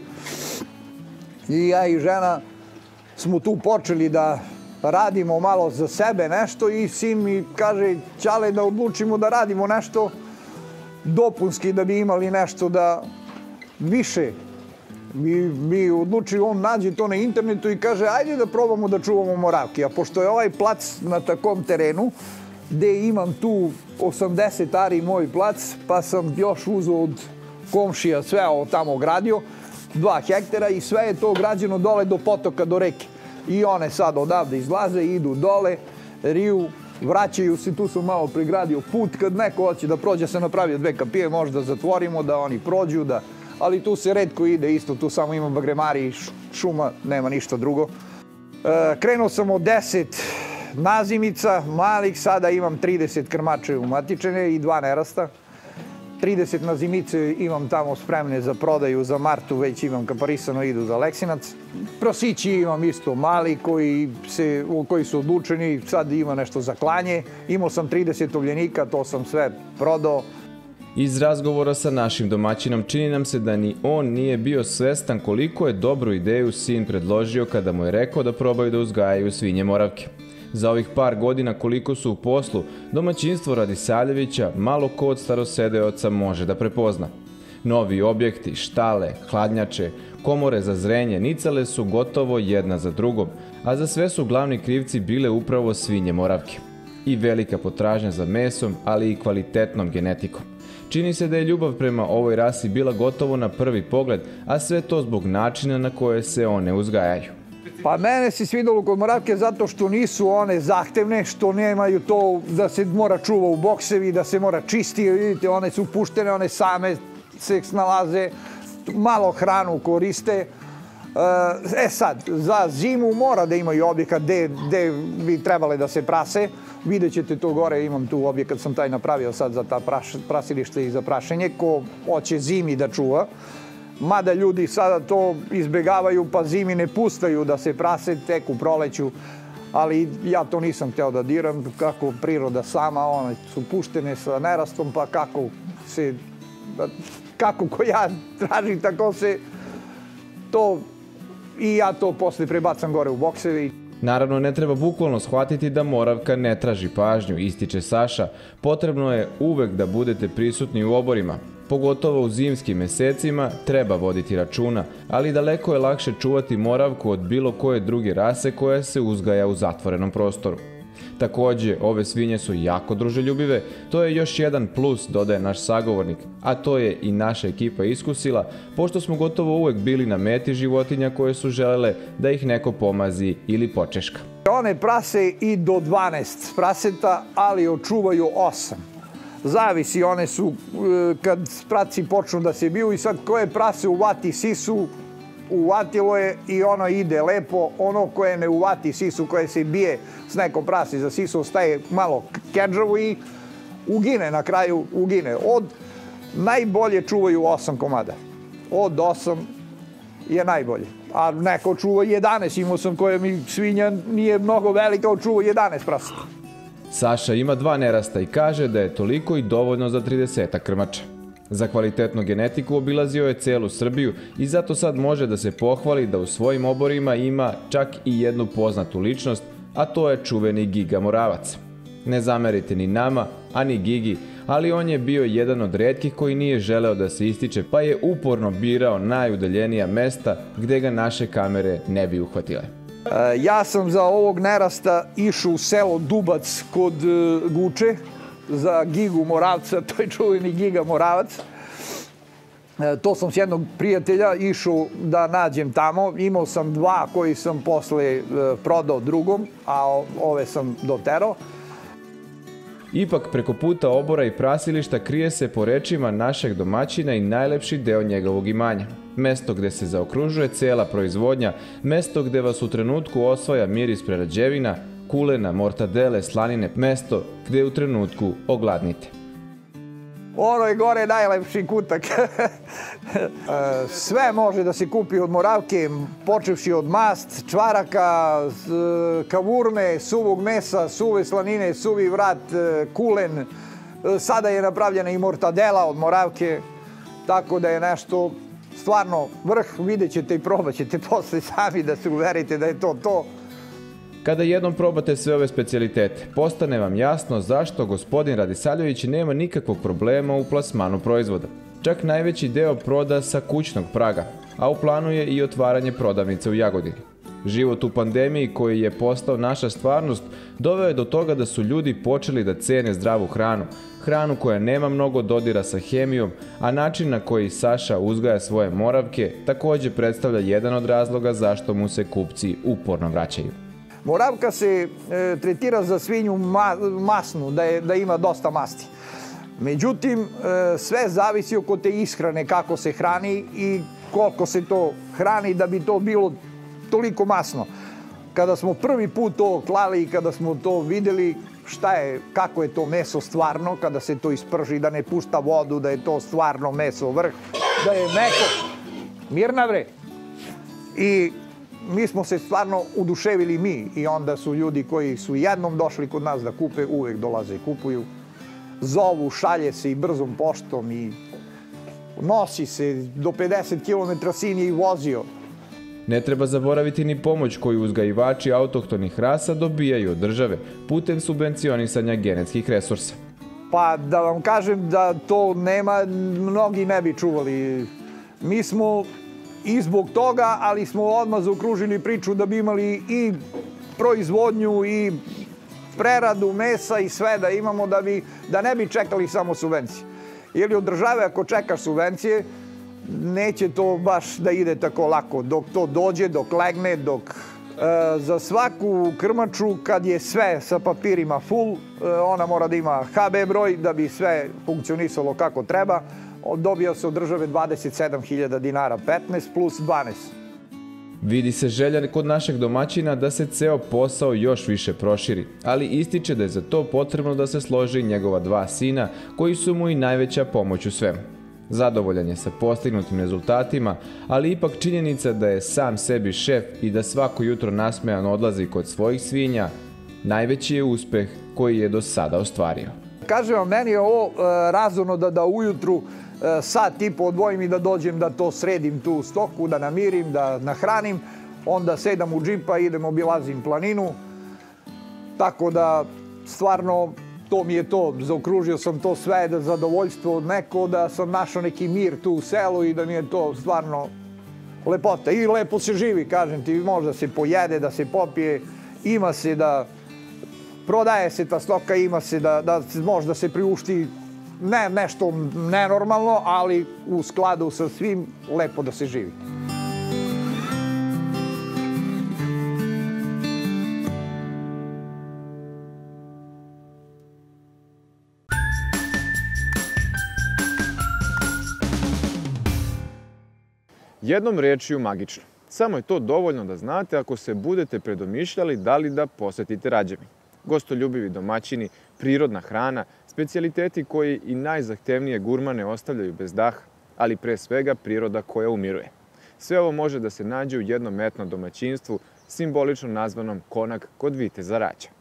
I ja i žena smo tu počeli da radimo malo za sebe nešto i sin mi kaže, Ćale, da odlučimo da radimo nešto dopunski, da bi imali nešto da više. Mi odlučili, on nađe to na internetu i kaže, ajde da probamo da čuvamo moravke. A pošto je ovaj plac na takom terenu, gde imam tu 80 ari moj plac, pa sam još uzeo od komšija sve ovo tamo gradio, 2 hektara i sve je to građeno dole do potoka, do reke. I one sad odavde izlaze, idu dole, riju, vraćaju se, tu sam malo pregradio put, kad neko hoće da prođe, se napravio 2 kapije, možda zatvorimo da oni prođu, ali tu se retko ide isto, tu samo ima bagremari i šuma, nema ništa drugo. Krenuo sam od 10 nazimica malih, sada imam 30 krmače umatičene i 2 nerasta. 30 nazimice imam tamo spremne za prodaju, za martu već imam kaparisano, idu za Leksinac. Prasići imam isto mali koji su odlučeni, sad ima nešto za klanje. Imao sam 30 tovljenika, to sam sve prodao. Iz razgovora sa našim domaćinom čini nam se da ni on nije bio svestan koliko je dobru ideju sin predložio kada mu je rekao da probaju da uzgajaju svinje moravke. Za ovih par godina koliko su u poslu, domaćinstvo Radisaljevića malo ko od starosedeoca može da prepozna. Novi objekti, štale, hladnjače, komore za zrenje nicale su gotovo jedna za drugom, a za sve su glavni krivci bile upravo svinje moravke. I velika potražnja za mesom, ali i kvalitetnom genetikom. Čini se da je ljubav prema ovoj rasi bila gotovo na prvi pogled, a sve to zbog načina na koje se one uzgajaju. Pa mene se svidalo kod moravke zato što nisu one zahtevne, što nemaju to da se mora čuva u boksevi, da se mora čisti, vidite, one su puštene, one same se snalaze, malo hranu koriste. Sad, za zimu mora da imaju objekat gde bi trebale da se prase. Vidjet ćete to gore, imam tu objekat, sam taj napravio sad za ta prasilište i za prašenje, ko hoće zimi da čuva. Mada ljudi sada to izbegavaju, pa zimi ne pustaju da se prase, tek u proleću. Ali ja to nisam hteo da diram, kako priroda sama, one su puštene sa nerastom, pa kako ko ja tražim, tako se to i ja to posle prebacam gore u boksevi. Naravno, ne treba bukvalno shvatiti da moravka ne traži pažnju, ističe Saša. Potrebno je uvek da budete prisutni u oborima. Pogotovo u zimskim mesecima treba voditi računa, ali daleko je lakše čuvati moravku od bilo koje druge rase koja se uzgaja u zatvorenom prostoru. Takođe, ove svinje su jako druželjubive, to je još jedan plus, dodaje naš sagovornik, a to je i naša ekipa iskusila, pošto smo gotovo uvek bili na meti životinja koje su želele da ih neko pomazi ili počeška. One prase i do 12 praseta, ali očuvaju 8. Zavisi, one su, kad praci počnu da se biju i sad koje prase uvati sisu, uvatilo je i ono ide lepo, ono koje ne uvati sisu, koje se bije s nekom prasi za sisu, ostaje malo keđavo i ugine, na kraju ugine. Najbolje čuvaju 8 komada. Od 8 je najbolje. A neko čuva 11, imao sam koja mi svinja nije mnogo velika, čuva 11 prasa. Saša ima 2 nerasta i kaže da je toliko i dovoljno za 30 krmača. Za kvalitetnu genetiku obilazio je celu Srbiju i zato sad može da se pohvali da u svojim oborima ima čak i jednu poznatu ličnost, a to je čuveni Giga Moravac. Ne zamerite ni nama, a ni Gigi, ali on je bio jedan od retkih koji nije želeo da se ističe, pa je uporno birao najudaljenija mesta gde ga naše kamere ne bi uhvatile. Ja sam za ovog nerasta išao u selo Dubac kod Guče, za Gigu Moravca, to je čuveni Giga Moravac. To sam s jednog prijatelja išao da nađem tamo. Imao sam 2 koji sam posle prodao drugom, a ove sam doterao. Ipak preko puta obora i prasilišta krije se po rečima našeg domaćina i najlepši deo njegovog imanja. Mesto gde se zaokružuje cela proizvodnja, mesto gde vas u trenutku osvaja miris prerađevina, kulena, mortadele, slanine, mesto gde u trenutku ogladnite. Ono je gore najlepši kutak. Sve može da se kupi od Moravke, počevši od mast, čvaraka, kavurme, suvog mesa, suve slanine, suvi vrat, kulen. Sada je napravljena i mortadela od Moravke, tako da je nešto stvarno vrh. Vidjet ćete i probat ćete posle sami da se uverite da je to. Kada jednom probate sve ove specijalitete, postane vam jasno zašto gospodin Radisavljević nema nikakvog problema u plasmanu proizvoda. Čak najveći deo proda sa kućnog praga, a u planu je i otvaranje prodavnice u Jagodini. Život u pandemiji koji je postao naša stvarnost doveo je do toga da su ljudi počeli da cene zdravu hranu, hranu koja nema mnogo dodira sa hemijom, a način na koji Saša uzgaja svoje moravke takođe predstavlja jedan od razloga zašto mu se kupci uporno vraćaju. Moravka se tretira za svinju masnu, da ima dosta masti. Međutim, sve zavisi oko te ishrane, kako se hrani i koliko se to hrani da bi to bilo toliko masno. Kada smo prvi put to klali i kada smo to videli kako je to meso stvarno, kada se to isprži, da ne pušta vodu, da je to stvarno meso vrh, da je meko, mirna bre. I mi smo se stvarno uduševili mi i onda su ljudi koji su jednom došli kod nas da kupe, uvek dolaze i kupuju. Zovu, šalje se i brzom poštom i nosi se do 50 km sin je i vozio. Ne treba zaboraviti ni pomoć koju uzgajivači autohtonih rasa dobijaju od države putem subvencionisanja genetskih resursa. Pa da vam kažem da to nema, mnogi ne bi čuvali. Mi smo i zbog toga, ali smo odmah zaokružili priču da bi imali i proizvodnju i preradu mesa i sve da imamo da ne bi čekali samo subvencije. Jer od države ako čekaš subvencije, neće to baš da ide tako lako. Dok to dođe, dok legne, dok za svaku krmaču kad je sve sa papirima full, ona mora da ima HB broj da bi sve funkcionisalo kako treba. Dobija se od države 27.000 dinara, 15 plus 12. Vidi se želja kod našeg domaćina da se ceo posao još više proširi, ali ističe da je za to potrebno da se složi njegova 2 sina, koji su mu i najveća pomoć u svemu. Zadovoljan je sa postignutim rezultatima, ali ipak činjenica da je sam sebi šef i da svako jutro nasmejan odlazi kod svojih svinja, najveći je uspeh koji je do sada ostvario. Kažem vam, meni je ovo razumno da ujutru sat i po odvojim i da dođem da to sredim tu stoku, da namirim, da nahranim, onda sedam u džipa, idem obilazim planinu, tako da stvarno to mi je to, zaokružio sam to sve, da zadovoljstvo neko, da sam našao neki mir tu u selu i da mi je to stvarno lepota. I lepo se živi, kažem ti, može da se pojede, da se popije, ima se da prodaje se ta stoka, ima se da može da se priušti ne nešto nenormalno, ali u skladu sa svim lepo da se živi. Jednom rečju magično. Samo je to dovoljno da znate ako se budete predomišljali da li da posetite Rađevin. Gostoljubivi domaćini, prirodna hrana, specijaliteti koji i najzahtevnije gurmane ostavljaju bez daha, ali pre svega priroda koja umiruje. Sve ovo može da se nađe u jednom etnom domaćinstvu, simbolično nazvanom Konak kod Viteza Rađa.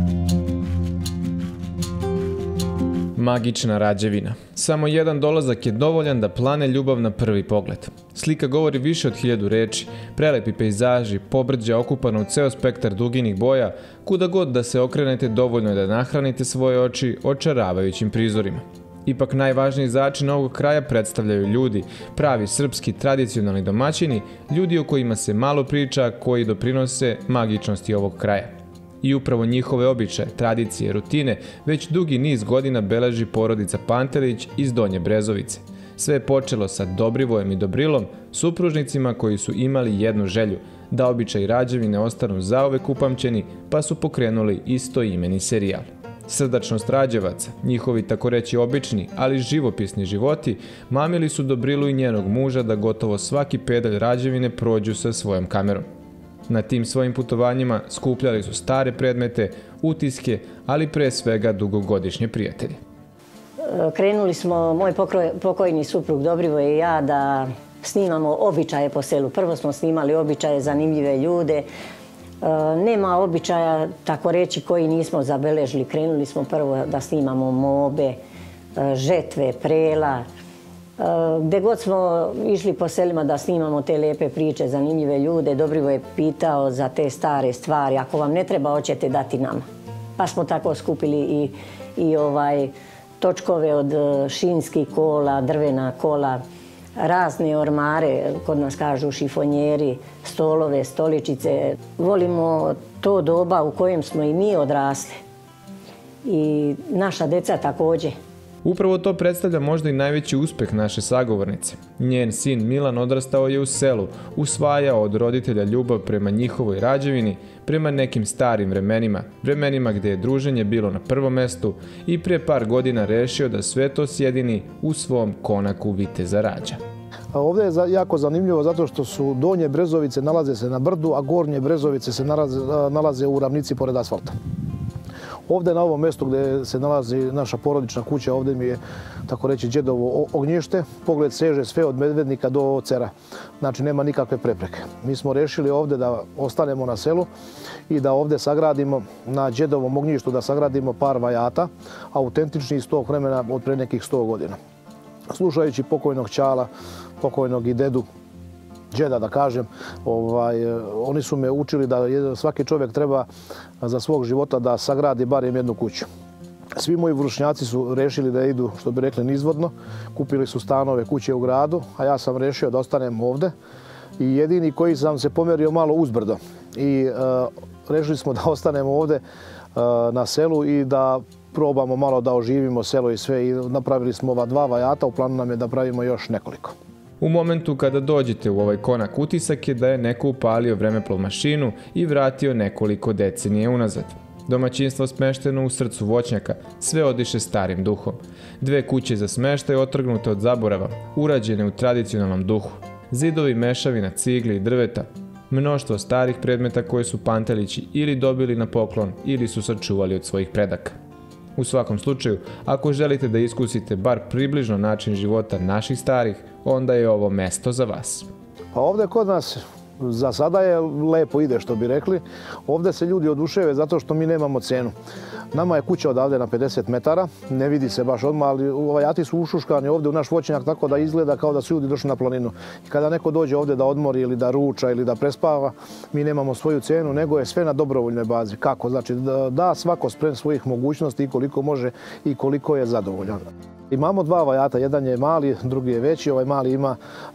Magična Rađevina. Samo jedan dolazak je dovoljan da plane ljubav na prvi pogled. Slika govori više od 1000 reči, prelepi pejzaži, pobrđa okupana u ceo spektar duginih boja, kuda god da se okrenete dovoljno je da nahranite svoje oči očaravajućim prizorima. Ipak najvažniji začin ovog kraja predstavljaju ljudi, pravi srpski tradicionalni domaćini, ljudi o kojima se malo priča, koji doprinose magičnosti ovog kraja. I upravo njihove običaje, tradicije, rutine već dugi niz godina beleži porodica Pantelić iz Donje Brezovice. Sve je počelo sa Dobrivojem i Dobrilom, supružnicima koji su imali jednu želju, da običaji rađevine ostanu zauvek upamćeni, pa su pokrenuli istoimeni serijal. Srdačnost Rađevaca, njihovi takoreći obični, ali živopisni životi, mamili su Dobrilu i njenog muža da gotovo svaki pedalj rađevine prođu sa svojom kamerom. Na tim svojim putovanjima skupljali su stare predmete, utiske, ali pre svega dugogodišnje prijatelje. Krenuli smo, moj pokojni suprug Dobrivoje i ja, da snimamo običaje po selu. Prvo smo snimali običaje, zanimljive ljude. Nema običaja, tako reći, koji nismo zabeležili. Krenuli smo prvo da snimamo mobe, žetve, prela. Gde god smo išli po selima da snimamo te lepe priče, zanimljive ljude, Dobrivoje je pitao za te stare stvari. Ako vam ne treba, hoćete dati nama. Pa smo tako skupili i točkove od šinskih kola, drvena kola, razne ormare, kod nas kažu šifonjeri, stolove, stoličice. Volimo to doba u kojem smo i mi odrasli. I naša deca također. Upravo to predstavlja možda i najveći uspeh naše sagovornice. Njen sin Milan odrastao je u selu, usvajao od roditelja ljubav prema njihovoj rađevini, prema nekim starim vremenima gdje je druženje bilo na prvom mestu i pre par godina rešio da sve to sjedini u svom konaku Viteza Rađa. Ovdje je jako zanimljivo zato što su Donje Brezovice nalaze se na brdu, a Gornje Brezovice se nalaze u ravnici pored asfalta. Ovdje na ovom mjestu gdje se nalazi naša porodična kuća, ovdje mi je, tako reći, djedovo ognjište. Pogled seže sve od Medvednika do Cera. Znači, nema nikakve prepreke. Mi smo rešili ovdje da ostanemo na selu i da ovdje sagradimo, na djedovom ognjištu, da sagradimo par vajata, autentični iz tog vremena od pre nekih 100 godina. Slušajući pokojnog ćala, pokojnog i dedu, džeda da kažem, oni su me učili da svaki čovjek treba za svog života da sagradi barem jednu kuću. Svi moji vršnjaci su rešili da idu, što bi rekli, nizvodno. Kupili su stanove, kuće u gradu, a ja sam rešio da ostanem ovde. I jedini koji sam se pomerio malo uzbrdo. I rešili smo da ostanemo ovde na selu i da probamo malo da oživimo selo i sve. I napravili smo ova 2 vajata, u planu nam je da pravimo još nekoliko. U momentu kada dođete u ovaj konak, utisak je da je neko upalio vremeplov mašinu i vratio nekoliko decenije unazad. Domaćinstvo smešteno u srcu voćnjaka, sve odiše starim duhom. 2 kuće za smeštaj otrgnute od zaborava, urađene u tradicionalnom duhu. Zidovi mešavina, cigli i drveta. Mnoštvo starih predmeta koje su Pantelići ili dobili na poklon ili su sačuvali od svojih predaka. U svakom slučaju, ako želite da iskusite bar približno način života naših starih, onda je ovo mesto za vas. Pa ovdje kod nas za sada je lepo ide, što bi rekli. Ovdje se ljudi oduševe zato što mi nemamo cenu. Nama je kuća odavde na 50 metara, ne vidi se baš odmah, ali vajati su ušuškani ovdje u naš voćnjak tako da izgleda kao da su ljudi došli na planinu. I kada neko dođe ovdje da odmori ili da ruča ili da prespava, mi nemamo svoju cenu, nego je sve na dobrovoljnoj bazi. Kako? Znači da svako sprem svojih mogućnosti i koliko može i koliko je zadovoljan. Imamo 2 vajata, jedan je mali, drugi je veći. Ovaj mali ima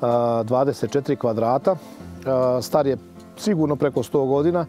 24 kvadrata, star je sigurno preko 100 godina.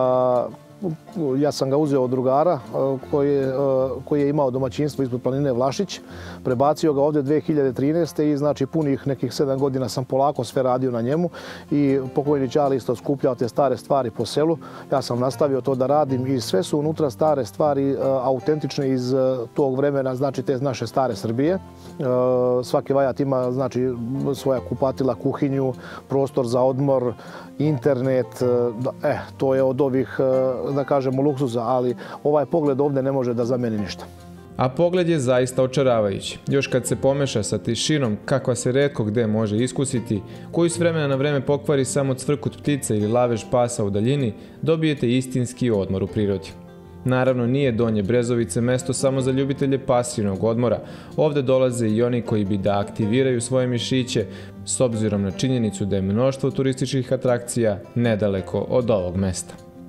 Ja sam ga uzeo od drugara koji je imao domaćinstvo ispod planine Vlašić. Prebacio ga ovdje 2013. i znači punih nekih 7 godina sam polako sve radio na njemu i pokojni ćali isto skupljao te stare stvari po selu. Ja sam nastavio to da radim i sve su unutra stare stvari autentične iz tog vremena, znači te naše stare Srbije. Svaki vajat ima znači svoja kupatila, kuhinju, prostor za odmor, internet, to je od ovih, da kažemo, luksuza, ali ovaj pogled ovdje ne može da zameni ništa. A pogled je zaista očaravajući. Još kad se pomeša sa tišinom, kakva se retko gde može iskusiti, koju s vremena na vreme pokvari samo cvrkut ptica ili lavež pasa u daljini, dobijete istinski odmor u prirodi. Naravno, nije Donje Brezovice mesto samo za ljubitelje pasivnog odmora. Ovde dolaze i oni koji bi da aktiviraju svoje mišiće, s obzirom na činjenicu da je mnoštvo turističkih atrakcija nedaleko od ovog mesta.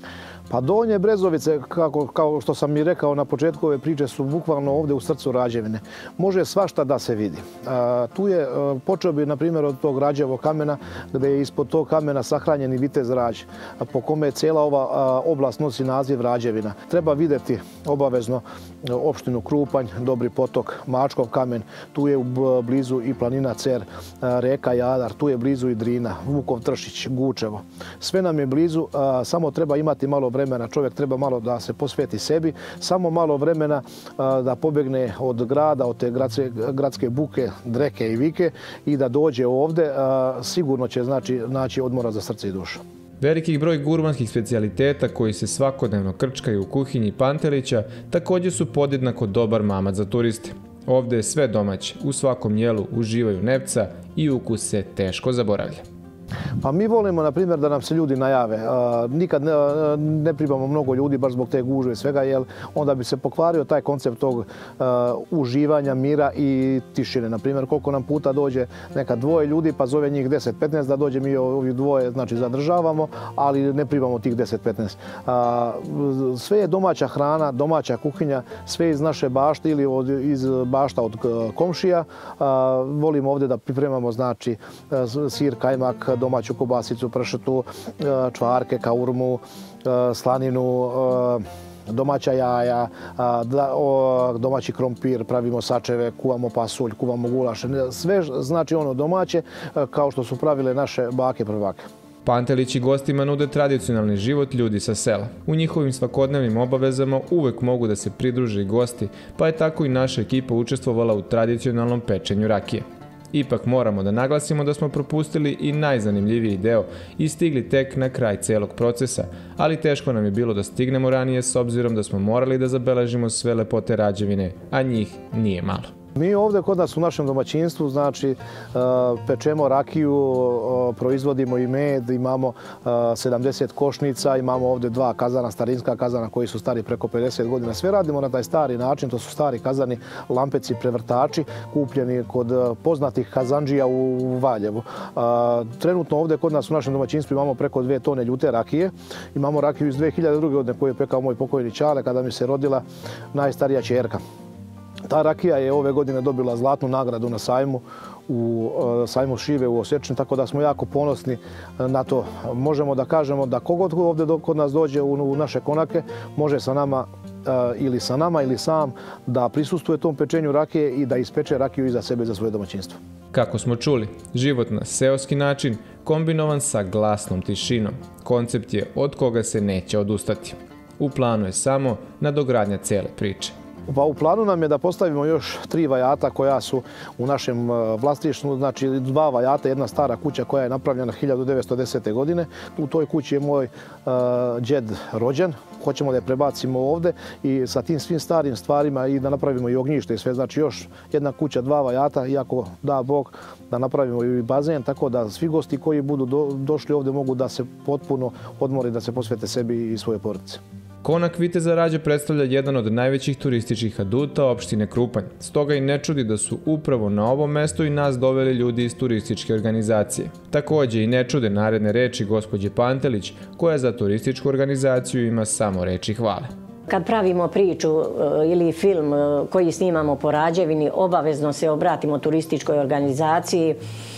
Pa Donje Brezovice, kao što sam i rekao na početku ove priče, su bukvalno ovdje u srcu Rađevine. Može svašta da se vidi. Tu je, počeo bi na primjer od tog Rađevog kamena, gdje je ispod tog kamena sahranjeni vitez Rađ, po kome cijela ova oblast nosi naziv Rađevina. Treba vidjeti obavezno opštinu Krupanj, Dobri potok, Mačkov kamen, tu je blizu i planina Cer, reka Jadar, tu je blizu i Drina, Vukov Tršić, Gučevo. Sve nam je blizu, samo treba imati malo vremena, čovjek treba malo da se posveti sebi, samo malo vremena da pobegne od grada, od te gradske buke, dreke i vike i da dođe ovdje, sigurno će naći odmora za srce i dušu. Velikih broj gurmanskih specijaliteta koji se svakodnevno krčkaju u kuhinji Pantelića također su podjednako dobar mamac za turiste. Ovdje je sve domaće, u svakom jelu uživaju nepca i ukus se teško zaboravlja. Pa mi volimo, na primjer, da nam se ljudi najave. Nikad ne primamo mnogo ljudi, baš zbog te gužve i svega, jer onda bi se pokvario taj koncept tog uživanja, mira i tišine. Na primjer, koliko nam puta dođe neka dvoje ljudi, pa zove njih 10-15 da dođe, mi ovih dvoje zadržavamo, ali ne primamo tih 10-15. Sve je domaća hrana, domaća kuhinja, sve iz naše bašte ili iz bašta od komšija. Volimo ovdje da pripremamo, znači, sir, kajmak, domaću kobasicu, pršutu, čvarke, kaurmu, slaninu, domaća jaja, domaći krompir, pravimo sačeve, kuvamo pasulj, kuvamo gulaš. Sve znači ono domaće, kao što su pravile naše bake prvake. Pantelići gostima nude tradicionalni život ljudi sa sela. U njihovim svakodnevnim obavezama uvek mogu da se pridruže i gosti, pa je tako i naša ekipa učestvovala u tradicionalnom pečenju rakije. Ipak moramo da naglasimo da smo propustili i najzanimljiviji deo i stigli tek na kraj celog procesa, ali teško nam je bilo da stignemo ranije s obzirom da smo morali da zabeležimo sve lepote Rađevine, a njih nije malo. Mi ovdje kod nas u našem domaćinstvu, znači, pečemo rakiju, proizvodimo i med, imamo 70 košnica, imamo ovdje 2 kazana, starinska kazana koji su stari preko 50 godina. Sve radimo na taj stari način, to su stari kazani, lampeci, prevrtači, kupljeni kod poznatih kazandžija u Valjevu. Trenutno ovdje kod nas u našem domaćinstvu imamo preko 2 tone ljute rakije. Imamo rakiju iz 2002. godine koju je pekao moj pokojni Čale kada mi se rodila najstarija ćerka. Ta rakija je ove godine dobila zlatnu nagradu na sajmu, u sajmu šive u Osečini, tako da smo jako ponosni na to. Možemo da kažemo da kogod ovdje kod nas dođe u naše konake, može sa nama ili sam da prisustvuje tom pečenju rakije i da ispeče rakiju i za sebe i za svoje domaćinstvo. Kako smo čuli, život na seoski način kombinovan sa glasnom tišinom. Koncept je od koga se neće odustati. U planu je samo nadogradnja cele priče. Pa u planu nam je da postavimo još 3 vajata koja su u našem vlasništvu, znači 2 vajata, jedna stara kuća koja je napravljena 1910. godine. U toj kući je moj džed rođen. Hoćemo da je prebacimo ovdje i sa tim svim starim stvarima i da napravimo i ognjište i sve. Znači još jedna kuća, 2 vajata, iako da Bog da napravimo i bazen, tako da svi gosti koji budu došli ovdje mogu da se potpuno odmore, da se posvete sebi i svoje porodice. Konak Viteza Rađe predstavlja jedan od najvećih turističkih aduta opštine Krupanj. Stoga i ne čudi da su upravo na ovo mesto i nas doveli ljudi iz turističke organizacije. Također i ne čude naredne reči gospođe Pantelić, koja za turističku organizaciju ima samo reči hvale. Kad pravimo priču ili film koji snimamo po Rađevini, obavezno se obratimo turističkoj organizaciji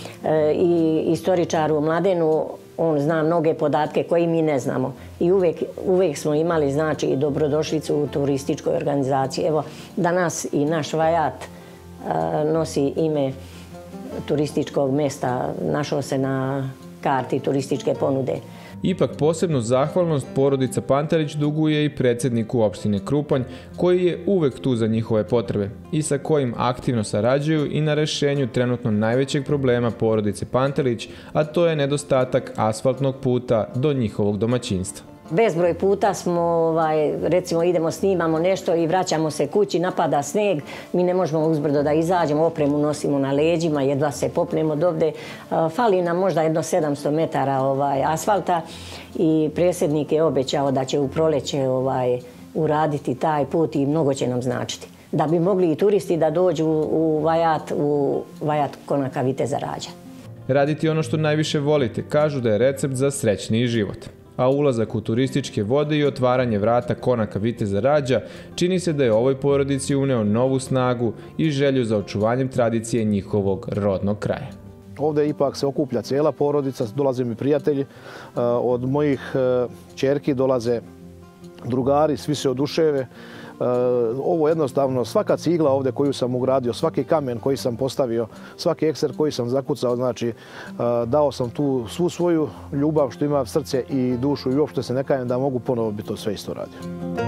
i istoričaru Mladenu. On zna mnoge podatke koje mi ne znamo. I uvijek smo imali, znači, i dobrodošlicu u turističkoj organizaciji. Evo, danas i naš vajat nosi ime turističkog mjesta. Našao se na karti turističke ponude. Ipak posebnu zahvalnost porodica Pantelić duguje i predsjedniku opštine Krupanj, koji je uvek tu za njihove potrebe i sa kojim aktivno sarađuju i na rešenju trenutno najvećeg problema porodice Pantelić, a to je nedostatak asfaltnog puta do njihovog domaćinstva. Bezbroj puta smo, recimo, idemo, snimamo nešto i vraćamo se kući, napada sneg, mi ne možemo uzbrdo da izađemo, opremu nosimo na leđima, jedva se popnemo dovde. Fali nam možda jedno 700 metara asfalta i predsjednik je obećao da će u proleće uraditi taj put i mnogo će nam značiti. Da bi mogli i turisti da dođu u vajat konaka Viteza Rađa. Raditi ono što najviše volite, kažu da je recept za srećniji život. a ulazak u turističke vode i otvaranje vrata konaka Viteza Rađa čini se da je ovoj porodici uneo novu snagu i želju za očuvanjem tradicije njihovog rodnog kraja. Ovdje ipak se okuplja cijela porodica, dolaze mi prijatelji, od mojih ćerki dolaze drugari, svi se oduševe. Ovo jednostavno, svaka cigla ovdje koju sam ugradio, svaki kamen koji sam postavio, svaki ekser koji sam zakucao, znači dao sam tu svu svoju ljubav što ima srce i dušu i uopšte se ne kajem da mogu ponovo bi to sve isto radio.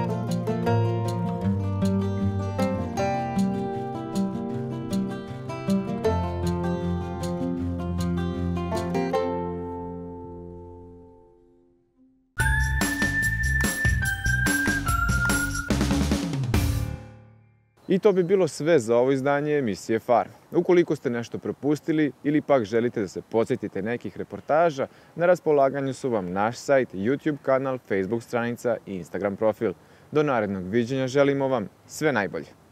I to bi bilo sve za ovo izdanje emisije Farma. Ukoliko ste nešto propustili ili pak želite da se podsjetite nekih reportaža, na raspolaganju su vam naš sajt, YouTube kanal, Facebook stranica i Instagram profil. Do narednog viđenja želimo vam sve najbolje.